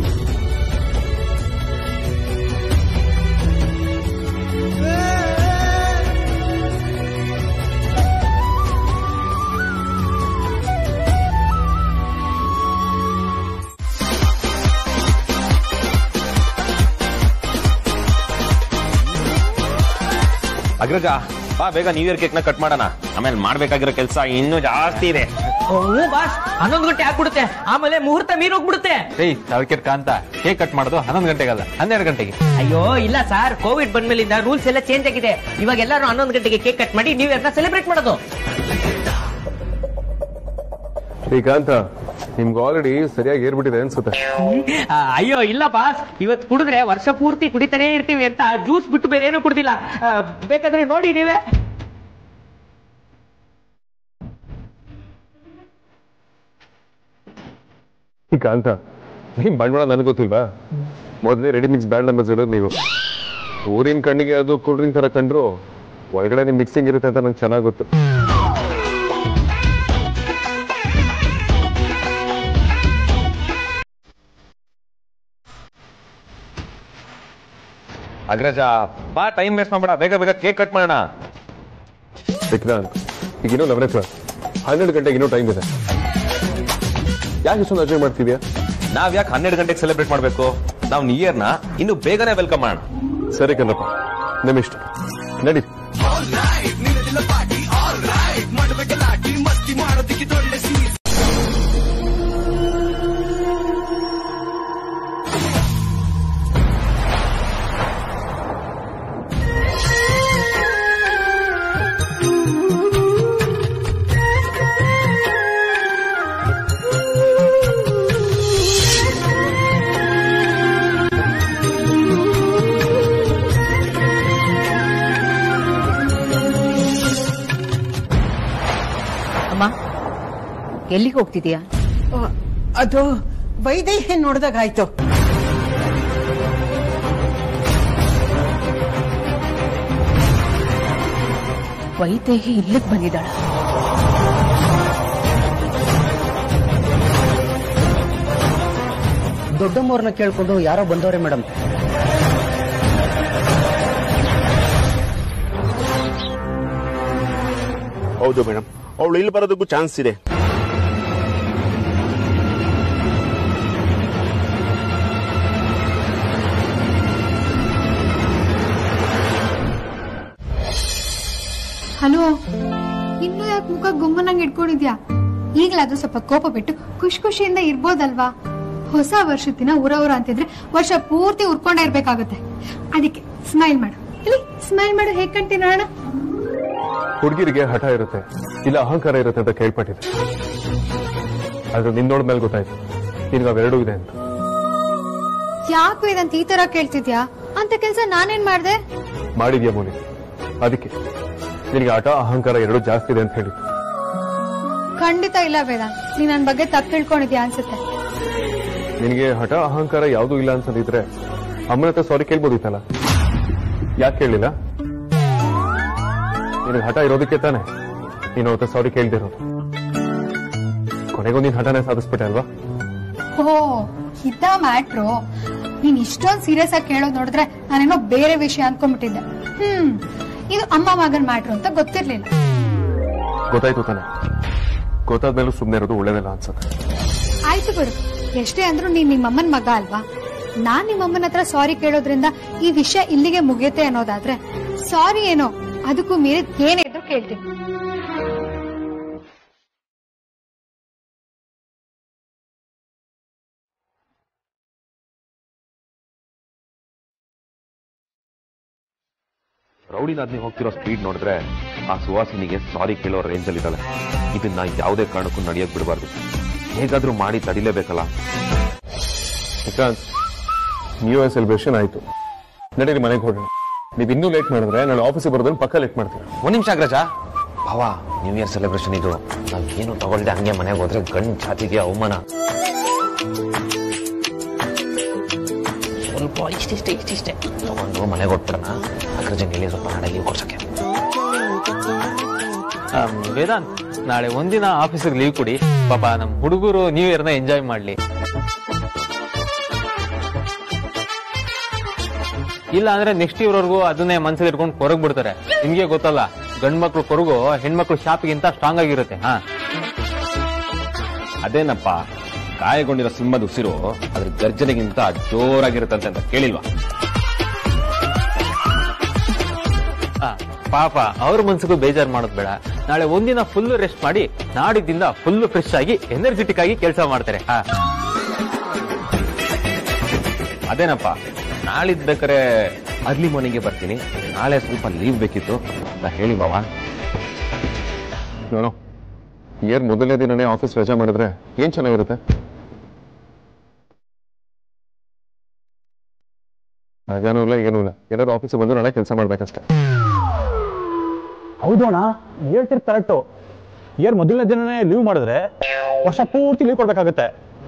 C: ಅಗ್ರಜ, ಬಾ ಬೇಗ ನ್ಯೂ ಇಯರ್ ಕೇಕ್ ನ ಕಟ್ ಮಾಡೋಣ. ಆಮೇಲೆ ಮಾಡ್ಬೇಕಾಗಿರೋ ಕೆಲಸ ಇನ್ನೂ ಜಾಸ್ತಿ ಇದೆ.
F: ಬಾಸ್, 11 ಗಂಟೆ ಆಗ್ಬಿಡುತ್ತೆ, ಆಮೇಲೆ ಮುಹೂರ್ತ ಮೀರ್ ಹೋಗ್ಬಿಡುತ್ತೆ.
G: ಕಾಂತ ಕೇಕ್ ಕಟ್ ಮಾಡೋದು 11 ಗಂಟೆಗಲ್ಲ, 12 ಗಂಟೆಗೆ.
F: ಅಯ್ಯೋ ಇಲ್ಲ ಸರ್, ಕೋವಿಡ್ ಬಂದ್ಮೇಲಿಂದ ರೂಲ್ಸ್ ಎಲ್ಲ ಚೇಂಜ್ ಆಗಿದೆ. ಇವಾಗ ಎಲ್ಲರೂ 11 ಗಂಟೆಗೆ ಕೇಕ್ ಕಟ್ ಮಾಡಿ ನ್ಯೂ ಇಯರ್ ನ ಸೆಲೆಬ್ರೇಟ್ ಮಾಡೋದು.
G: ಶ್ರೀಕಾಂತ, ನಿಮ್ಗೆ ಆಲ್ರೆಡಿ ಸರಿಯಾಗಿ ಏರ್ಬಿಟ್ಟಿದೆ ಅನ್ಸುತ್ತೆ.
F: ಅಯ್ಯೋ ಇಲ್ಲ ಬಾಸ್, ಇವತ್ತು ಕುಡಿದ್ರೆ ವರ್ಷ ಪೂರ್ತಿ ಕುಡಿತಾನೇ ಇರ್ತೀವಿ ಅಂತ ಜ್ಯೂಸ್ ಬಿಟ್ಟು ಬೇರೆ ಏನೂ ಕುಡ್ದಿಲ್ಲ. ಬೇಕಾದ್ರೆ ನೋಡಿ ನೀವೇ.
G: ಈಗ ಅಂತ ನಿಮ್ ಬಂಡವಾಳ ನನಗೆ ಗೊತ್ತಿಲ್ವಾ? ಮೊದಲೇ ರೆಡಿ ಮಿಕ್ಸ್ ಬ್ಯಾಂಡ್ ಅಂಬಾಸಿಡರ್ ನೀವು. ಊರಿನ ಕಣ್ಣಿಗೆ ಅದು ಕೂಲ್ ಡ್ರಿಂಕ್ ತರ ಕಂಡ್ರು ಒಳಗಡೆ ನಿಮ್ ಮಿಕ್ಸಿಂಗ್ ಇರುತ್ತೆ ಅಂತ ನಂಗೆ ಚೆನ್ನಾಗಿ ಗೊತ್ತು.
B: ಅಗ್ರಜ ಬಾ, ಟೈಮ್ ವೇಸ್ಟ್ ಮಾಡ್ಬೇಡ, ಬೇಗ ಬೇಗ ಕೇಕ್ ಕಟ್ ಮಾಡೋಣ.
G: ವಿಕ್ರಾಂತ್, ಈಗ ಇನ್ನೂ 11 o'clock, 12 ಗಂಟೆಗೆ ಇನ್ನೂ ಟೈಮ್ ಇದೆ. ಯಾಕೆ ಇಷ್ಟೊಂದು ಅರ್ಜೆಂಟ್ ಮಾಡ್ತಿದ್ಯಾ?
B: ನಾವ್ ಯಾಕೆ 12 ಗಂಟೆಗೆ ಸೆಲೆಬ್ರೇಟ್ ಮಾಡ್ಬೇಕು? ನಾವು ನ್ಯೂ ಇಯರ್ ನ ಇನ್ನು ಬೇಗನೆ ವೆಲ್ಕಮ್ ಮಾಡೋಣ.
G: ಸರಿ ಕಣಪ್ಪ, ನಿಮ್ಮಿಷ್ಟ, ನಡಿ.
D: ಎಲ್ಲಿಗೆ ಹೋಗ್ತಿದ್ಯಾ?
K: ಅದು ವೈದೇಹಿ ನೋಡಿದಾಗಾಯ್ತು.
D: ವೈದೇಹಿ ಇಲ್ಲಿಗೆ ಬಂದಿದ್ದಾಳ?
F: ದೊಡ್ಡಮ್ಮವ್ರನ್ನ ಕೇಳ್ಕೊಂಡು ಯಾರೋ ಬಂದವ್ರೆ ಮೇಡಮ್.
I: ಹೌದು ಮೇಡಮ್, ಅವಳು ಇಲ್ಲಿ ಬರೋದಕ್ಕೂ ಚಾನ್ಸ್ ಇದೆ.
H: ಹಲೋ, ಇನ್ನು ಯಾಕೆ ಮುಖ ಗುಮ್ಮನಂಗ್ ಇಟ್ಕೊಂಡಿದ್ಯಾ? ಈಗಲಾದ್ರೂ ಸ್ವಲ್ಪ ಕೋಪ ಬಿಟ್ಟು ಖುಷಿಯಿಂದ ಇರ್ಬೋದಲ್ವಾ? ಹೊಸ ವರ್ಷದ ದಿನ ಉರ ಅಂತಿದ್ರೆ ವರ್ಷ ಪೂರ್ತಿ ಉರ್ಕೊಂಡೇ ಇರ್ಬೇಕಾಗುತ್ತೆ. ಅದಕ್ಕೆ ಸ್ಮೈಲ್ ಮಾಡು. ಇಲ್ಲಿ ಸ್ಮೈಲ್ ಮಾಡು, ಹೇಗ್ ಕಂತೀನಿ ನೋಡೋಣ.
G: ಹುಡುಗಿರಿಗೆ ಹಠ ಇರುತ್ತೆ, ಇಲ್ಲ ಅಹಂಕಾರ ಇರುತ್ತೆ ಅಂತ ಕೇಳ್ಪಟ್ಟಿದೆ. ಆದ್ರೆ ನಿನ್ ನೋಡಿದ್ಮೇಲೆ ಗೊತ್ತಾಯ್ತು ನಿನ್ಗೆ ಅವೆರಡೂ ಇದೆ ಅಂತ.
H: ಯಾಕೆ ಇದಂತ ಈ ತರ ಕೇಳ್ತಿದ್ಯಾ? ಅಂತ ಕೆಲ್ಸ ನಾನೇನ್ ಮಾಡ್ದೆ?
G: ಮಾಡಿದ್ಯಾ ಮೋನಿ, ಅದಕ್ಕೆ ನಿನಗೆ ಹಠ ಅಹಂಕಾರ ಎರಡು ಜಾಸ್ತಿ ಇದೆ ಅಂತ ಹೇಳಿದ್ದು.
H: ಖಂಡಿತ ಇಲ್ಲ ವೇದಾಂತ್, ನೀ ನನ್ ಬಗ್ಗೆ ತಪ್ಪು ತಿಳ್ಕೊಂಡಿದ್ಯಾ ಅನ್ಸುತ್ತೆ.
G: ನಿನಗೆ ಹಠ ಅಹಂಕಾರ ಯಾವುದೂ ಇಲ್ಲ ಅನ್ಸದಿದ್ರೆ ಅಮ್ಮನ ಹತ್ರ ಸಾರಿ ಕೇಳ್ಬೋದಿತ್ತಲ್ಲ, ಯಾಕೆ ಕೇಳಲಿಲ್ಲ? ನಿನಗೆ ಹಠ ಇರೋದಕ್ಕೆ ತಾನೆ ನೀನು ಅವತ್ತ ಸಾರಿ ಕೇಳ್ದಿರೋದು. ಕೊನೆಗೂ ನೀನ್ ಹಠನೇ ಸಾಧಿಸ್ಬಿಟ್ಟೆ ಅಲ್ವಾ?
H: ಓ, ಇದ್ದ ಮ್ಯಾಟ್ರು. ನೀನ್ ಇಷ್ಟೊಂದು ಸೀರಿಯಸ್ ಆಗಿ ಕೇಳೋದ್ ನೋಡಿದ್ರೆ ನಾನೇನೋ ಬೇರೆ ವಿಷಯ ಅನ್ಕೊಂಡ್ಬಿಟ್ಟಿದ್ದೆ. ಇದು ಅಮ್ಮ ಮಗನ್ ಮ್ಯಾಟ್ರು ಅಂತ ಗೊತ್ತಿರ್ಲಿಲ್ಲ.
G: ಗೊತ್ತಾಯ್ತು ತಾನೆ, ಗೊತ್ತಾದ್ಮೇಲೂ ಸುಮ್ನೆ ಇರೋದು ಒಳ್ಳೇದಲ್ಲ ಅನ್ಸುತ್ತೆ.
H: ಆಯ್ತು ಬಿಡು, ಎಷ್ಟೇ ಅಂದ್ರೂ ನೀನ್ ನಿಮ್ಮಮ್ಮನ್ ಮಗ ಅಲ್ವಾ? ನಾನ್ ನಿಮ್ಮಮ್ಮನ ಹತ್ರ ಸಾರಿ ಕೇಳೋದ್ರಿಂದ ಈ ವಿಷಯ ಇಲ್ಲಿಗೆ ಮುಗಿಯುತ್ತೆ ಅನ್ನೋದಾದ್ರೆ ಸಾರಿ ಏನೋ ಅದಕ್ಕೂ ಮೀರಿ ಏನಿದ್ರು ಕೇಳ್ತೀನಿ.
B: ರೌಡಿನಾದ್ನಿ ಹೋಗ್ತಿರೋ ಸ್ಪೀಡ್ ನೋಡಿದ್ರೆ ಆ ಸುವಾಸಿನಿಗೆ ಸಾರಿ ಕೇಳೋ ರೇಂಜಲ್ಲಿ ಇದ್ದಾಳೆ. ಇದನ್ನ ಯಾವುದೇ ಕಾರಣಕ್ಕೂ ನಡೆಯಕ್ ಬಿಡಬಾರ್ದು, ಹೇಗಾದ್ರೂ ಮಾಡಿ ತಡಿಲೇಬೇಕಲ್ಲ.
G: ವಿಕ್ರಾಂತ್, ನ್ಯೂ ಇಯರ್ ಸೆಲೆಬ್ರೇಷನ್ ಆಯ್ತು, ನಡೀರಿ ಮನೆಗೆ ಹೊರಡೋಣ. ನೀವು ಇನ್ನೂ ಲೇಟ್ ಮಾಡಿದ್ರೆ ನಾಳೆ ಆಫೀಸಿಗೆ ಬರೋದನ್ನ ಪಕ್ಕ ಲೇಟ್ ಮಾಡ್ತೀರಾ.
B: ಒಂದ್ ನಿಮಿಷ ಅಗ್ರಜ, ಭಾವ ನ್ಯೂ ಇಯರ್ ಸೆಲೆಬ್ರೇಷನ್ ಇದು, ನಾವ್ ಏನು ತಗೊಳ್ದೆ ಹಂಗೆ ಮನೆಗೆ ಹೋದ್ರೆ ಗಂಡ್ ಛಾತಿಗೆ ಅವಮಾನ. ಸ್ವಲ್ಪ ಇಷ್ಟಿಷ್ಟೇ ತಗೊಂಡು ಮನೆಗೆ ಹೊಟ್ಬಿಡೋಣ. ಅಗ್ರಜಂಗೆ ಹೇಳಿ ಸ್ವಲ್ಪ ನಾಳೆ ಲೀವ್ ಕೊಡ್ಸಕ್ಕೆ.
L: ವೇದಾಂತ್, ನಾಳೆ ಒಂದಿನ ಆಫೀಸಿಗೆ ಲೀವ್ ಕೊಡಿ, ಪಾಪ ನಮ್ ಹುಡುಗರು ನ್ಯೂ ಇಯರ್ ನ ಎಂಜಾಯ್ ಮಾಡ್ಲಿ. ಇಲ್ಲ ಅಂದ್ರೆ ನೆಕ್ಸ್ಟ್ ಇಯರ್ವರೆಗೂ ಅದನ್ನೇ ಮನ್ಸಲ್ಲಿ ಇಟ್ಕೊಂಡು ಕೊರಗ್ ಬಿಡ್ತಾರೆ. ನಿಮ್ಗೆ ಗೊತ್ತಲ್ಲ, ಗಂಡ್ ಮಕ್ಳು ಕೊರಗು ಹೆಣ್ಮಕ್ಳು ಶಾಪಿಗಿಂತ ಸ್ಟ್ರಾಂಗ್ ಆಗಿರುತ್ತೆ.
B: ಅದೇನಪ್ಪ, ಗಾಯಗೊಂಡಿರೋ ಸಿಂಹದ ಉಸಿರು ಅದ್ರ ಗರ್ಜನೆಗಿಂತ ಜೋರಾಗಿರುತ್ತಂತೆ ಅಂತ ಕೇಳಿಲ್ವಾ?
L: ಪಾಪ ಅವ್ರ ಮನ್ಸಿಗೂ ಬೇಜಾರ್ ಮಾಡೋದ್ ಬೇಡ. ನಾಳೆ ಒಂದಿನ ಫುಲ್ ರೆಸ್ಟ್ ಮಾಡಿ ನಾಡಿದ್ದಿಂದ ಫುಲ್ ಫ್ರೆಶ್ ಆಗಿ ಎನರ್ಜೆಟಿಕ್ ಆಗಿ ಕೆಲಸ ಮಾಡ್ತಾರೆ.
B: ಅದೇನಪ್ಪ, ನಾಳಿದ್ ಬೇಕಾರೆ ಅರ್ಲಿ ಮಾರ್ನಿಂಗ್ಗೆ ಬರ್ತೀನಿ, ನಾಳೆ ಸ್ವಲ್ಪ ಲೀವ್ ಬೇಕಿತ್ತು ಅಂತ ಹೇಳಿ ಬಾವ.
G: ಇಯರ್ ಮೊದಲನೇ ದಿನನೇ ಆಫೀಸ್ ರಜಾ ಮಾಡಿದ್ರೆ ಏನ್ ಚೆನ್ನಾಗಿರುತ್ತೆ? ರಜಾನೂ ಇಲ್ಲ, ಏನೂ ಇಲ್ಲ. ಎಲ್ಲರೂ ಆಫೀಸ್ ಬಂದು ನಾಳೆ ಕೆಲಸ ಮಾಡ್ಬೇಕಷ್ಟೇ.
M: ಹೌದು ಅಣ್ಣ, ಹೇಳ್ತಿರ್ ಕರೆಕ್ಟು. ಇಯರ್ ಮೊದಲನೇ ದಿನನೇ ಲೀವ್ ಮಾಡಿದ್ರೆ ವರ್ಷ ಪೂರ್ತಿ ಲೀವ್ ಕೊಡ್ಬೇಕಾಗತ್ತೆ.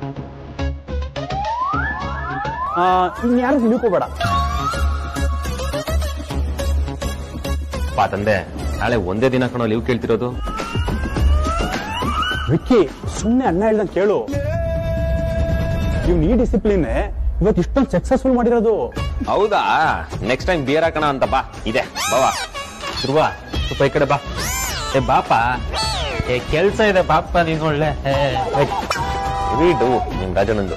M: ಇನ್ಯಾರು ಲೀವ್ ಕೊಡಬೇಡ.
C: ಪಾ ತಂದೆ, ನಾಳೆ ಒಂದೇ ದಿನ ಕಣೋ ಲೀವ್ ಕೇಳ್ತಿರೋದು.
M: ವಿಕ್ಕಿ, ಸುಮ್ಮನೆ ಅಣ್ಣ ಹೇಳ್ದಂಗೆ ಕೇಳು. ಇವ್ನು ಈ ಡಿಸಿಪ್ಲಿನ್ ಇವತ್ತು ಇಷ್ಟೊಂದು ಸಕ್ಸಸ್ಫುಲ್ ಮಾಡಿರೋದು.
C: ಹೌದಾ? ನೆಕ್ಸ್ಟ್ ಟೈಮ್ ಬಿಯರ್ ಹಾಕೋಣ ಅಂತ ಬಾ. ಇದೆ ಬಾವಾ.
L: ಧ್ರುವ, ಸ್ವಲ್ಪ ಈ ಕಡೆ ಬಾ. ಬಾಪ, ಕೆಲ್ಸ ಇದೆ ಬಾಪ. ನೀನು ಒಳ್ಳೆ
C: ವೀಡು ನಿಮ್ ರಾಜನಂದು.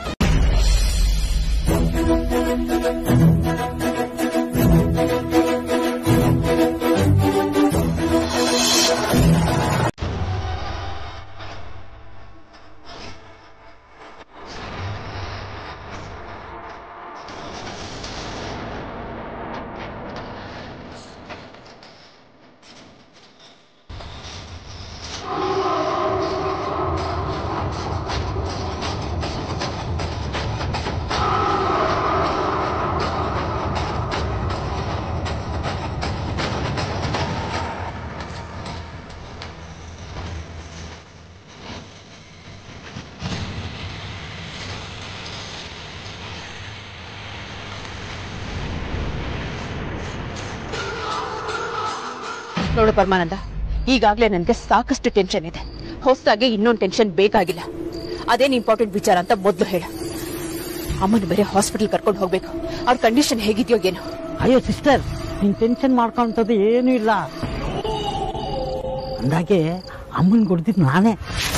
D: ನೋಡು ಪರಮಾನಂದ, ಈಗಾಗಲೇ ನನಗೆ ಸಾಕಷ್ಟು ಟೆನ್ಷನ್ ಇದೆ. ಹೊಸದಾಗಿ ಇನ್ನೊಂದು ಟೆನ್ಷನ್ ಬೇಕಾಗಿಲ್ಲ. ಅದೇನು ಇಂಪಾರ್ಟೆಂಟ್ ವಿಚಾರ ಅಂತ ಮೊದಲು ಹೇಳ. ಅಮ್ಮನ ಬೇರೆ ಹಾಸ್ಪಿಟಲ್ ಕರ್ಕೊಂಡು ಹೋಗ್ಬೇಕು. ಅವ್ರ ಕಂಡೀಷನ್ ಹೇಗಿದೆಯೋ ಏನೋ.
N: ಅಯ್ಯೋ ಸಿಸ್ಟರ್, ನೀನ್ ಟೆನ್ಷನ್ ಮಾಡ್ಕೊಂತದ್ದು ಏನೂ ಇಲ್ಲ. ಅಂದಾಗೆ ಅಮ್ಮನ್ ಕೊಡ್ತಿದ್ ನಾನೇ.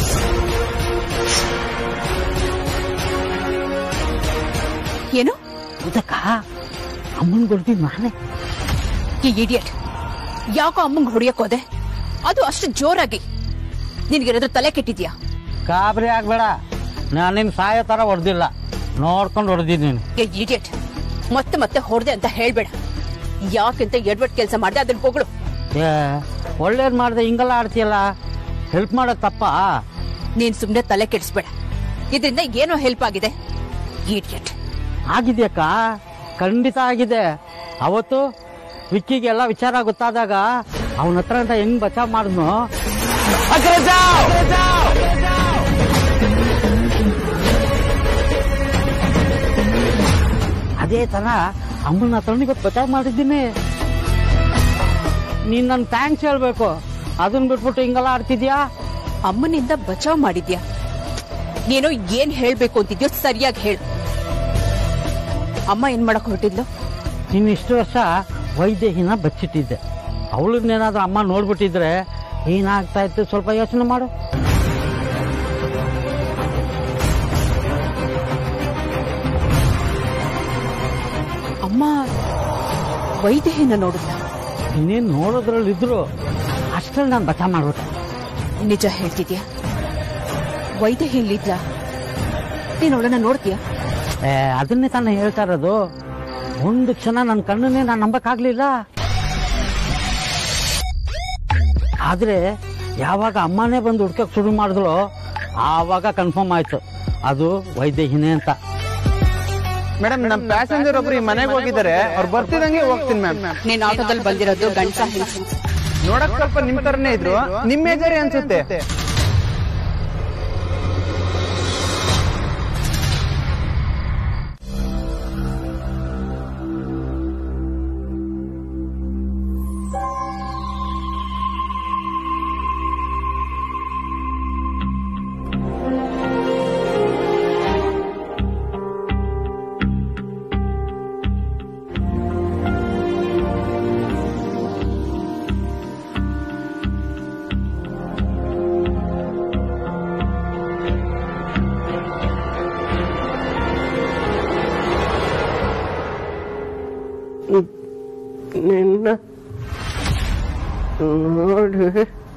D: ಏನು
N: ಇದಕ್ಕ ಅಮ್ಮನ್ ಕೊಡ್ತಿದ್ ನಾನೇ.
D: ಈ ಇಡಿಯಟ್, ಯಾಕೋ ಅಮ್ಮಂಗ್ ಹೊಡಿಯಕ್ ಹೋದೆ? ಅದು ಅಷ್ಟು ಜೋರಾಗಿ. ನಿನ್ಗೇನಾದ್ರೂ ತಲೆ ಕೆಟ್ಟಿದ್ಯಾ?
N: ಗಾಬರಿ ಆಗ್ಬೇಡ, ನಾನೇನ್ ಸಾಯೋ ತರ ಹೊಡೆದಿಲ್ಲ, ನೋಡ್ಕೊಂಡು ಹೊಡೆದಿದ್ದೀನಿ.
D: ಇಡಿಯಟ್, ಮತ್ತೆ ಮತ್ತೆ ಹೊಡೆದೆ ಅಂತ ಹೇಳ್ಬೇಡ. ಯಾಕೆಂತ ಎಡ್ವರ್ಟ್ ಕೆಲಸ ಮಾಡ್ದೆ ಅದನ್ನ ಪೊಗಳು.
N: ಒಳ್ಳೇದ್ ಮಾಡ್ದೆ ಹಿಂಗೆಲ್ಲ ಆಡ್ತೀಯಲ್ಲ, ಹೆಲ್ಪ್ ಮಾಡೋದ್ ತಪ್ಪ?
D: ನೀನ್ ಸುಮ್ನೆ ತಲೆ ಕೆಡಿಸ್ಬೇಡ. ಇದರಿಂದ ಏನೋ ಹೆಲ್ಪ್ ಆಗಿದೆ. ಇಡಿಯಟ್.
N: ಆಗಿದ್ಯಕ್ಕ, ಖಂಡಿತ ಆಗಿದೆ. ಅವತ್ತು ವಿಕ್ಕಿಗೆ ಎಲ್ಲ ವಿಚಾರ ಗೊತ್ತಾದಾಗ ಅವನ ಹತ್ರ ಅಂತ ಹೆಂಗ್ ಬಚಾವ್ ಮಾಡಿದ್ನು. ಅದೇ ತರ ಅಮ್ಮನ ಹತ್ರ ಇವತ್ತು ಬಚಾವ್ ಮಾಡಿದ್ದೀನಿ. ನೀನ್ ನನ್ ಥ್ಯಾಂಕ್ಸ್ ಹೇಳ್ಬೇಕು. ಅದನ್ನ ಬಿಟ್ಬಿಟ್ಟು ಹಿಂಗೆಲ್ಲ ಆಡ್ತಿದ್ಯಾ?
D: ಅಮ್ಮನಿಂದ ಬಚಾವ್ ಮಾಡಿದ್ಯಾ? ನೀನು ಏನ್ ಹೇಳ್ಬೇಕು ಅಂತಿದ್ಯೋ ಸರಿಯಾಗಿ ಹೇಳು. ಅಮ್ಮ ಏನ್ ಮಾಡಕ್ ಹೊರಟಿದ್ಲು?
N: ನೀನ್ ಇಷ್ಟು ವರ್ಷ ವೈದೇಹಿನ ಬಚ್ಚಿಟ್ಟಿದ್ದೆ. ಅವಳನ್ನೇನಾದ್ರೂ ಅಮ್ಮ ನೋಡ್ಬಿಟ್ಟಿದ್ರೆ ಏನಾಗ್ತಾ ಇತ್ತು ಸ್ವಲ್ಪ ಯೋಚನೆ ಮಾಡು.
D: ಅಮ್ಮ ವೈದೇಹಿನ ನೋಡಿದ್ಲ?
N: ಇನ್ನೇನ್ ನೋಡೋದ್ರಲ್ಲಿ ಇದ್ರು ಅಷ್ಟ್ರಲ್ಲಿ ನಾನು ಬಚಾವ್ ಮಾಡ್ಬಿಟ್ಟೆ.
D: ನಿಜ ಹೇಳ್ತಿದ್ಯಾ? ವೈದೇಹಿ ಇಲ್ಲಿದ್ಲ? ನೀನ್ ಅವಳನ್ನ ನೋಡ್ತೀಯಾ?
N: ಅದನ್ನೇ ತಾನೇ ಹೇಳ್ತಾ ಇರೋದು. ಒಂದು ಕ್ಷಣ ನನ್ನ ಕಣ್ಣನ್ನೇ ನಾನು ನಂಬಕ್ಕಾಗ್ಲಿಲ್ಲ. ಆದ್ರೆ ಯಾವಾಗ ಅಮ್ಮನೇ ಬಂದು ಹುಡ್ಕಕ್ ಶುರು ಮಾಡಿದ್ರು ಆವಾಗ ಕನ್ಫರ್ಮ್ ಆಯ್ತು ಅದು ವೈದೇಹಿನೇ ಅಂತ.
L: ಮೇಡಮ್, ನಮ್ ಪ್ಯಾಸೆಂಜರ್ ಒಬ್ರು ಮನೆಗೆ ಹೋಗಿದ್ದಾರೆ. ಅವ್ರು ಬರ್ತಿದಂಗೆ ಹೋಗ್ತೀನಿ ಮ್ಯಾಮ್.
D: ನೀನ್ ಆಟೋದಲ್ಲಿ ಬಂದಿರೋದು ಗಂಡಸ ಹೆಂಗಸ?
L: ನೋಡಕ್ ಸ್ವಲ್ಪ ನಿಮ್ ತರನೇ ಇದ್ರು. ನಿಮ್ ಮೇಜರೇ ಅನ್ಸುತ್ತೆ.
K: ನಿನ್ನ ನೋಡಿ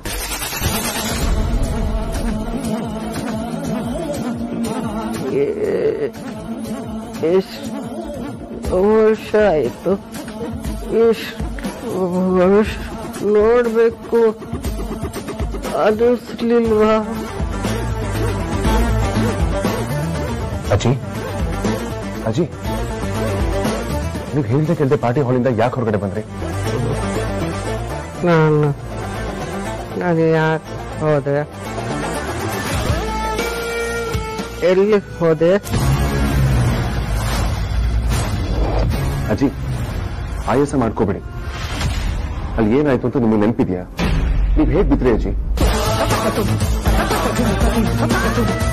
K: ಎಷ್ಟು ವರ್ಷ ಆಯ್ತು. ಎಷ್ಟು ವರ್ಷ ನೋಡ್ಬೇಕು ಅನ್ನಿಸ್ಲಿಲ್ವಾ?
G: ಅಜ್ಜಿ ಅಜ್ಜಿ, ನೀವು ಹೇಳ್ದೆ ಕೇಳ್ದೆ ಪಾರ್ಟಿ ಹಾಲಿಂದ ಯಾಕೆ ಹೊರಗಡೆ ಬಂದ್ರಿ?
K: ನಾನು ಯಾಕೆ ಹೋದೆ? ಎಲ್ಲಿ ಹೋದೆ?
G: ಅಜ್ಜಿ, ಆಯಾಸ ಮಾಡ್ಕೋಬೇಡಿ. ಅಲ್ಲಿ ಏನಾಯ್ತು ಅಂತ ನಿಮಗೆ ನೆನಪಿದ್ಯಾ? ನೀವು ಹೇಗ್ ಬಿದ್ರಿ ಅಜ್ಜಿ?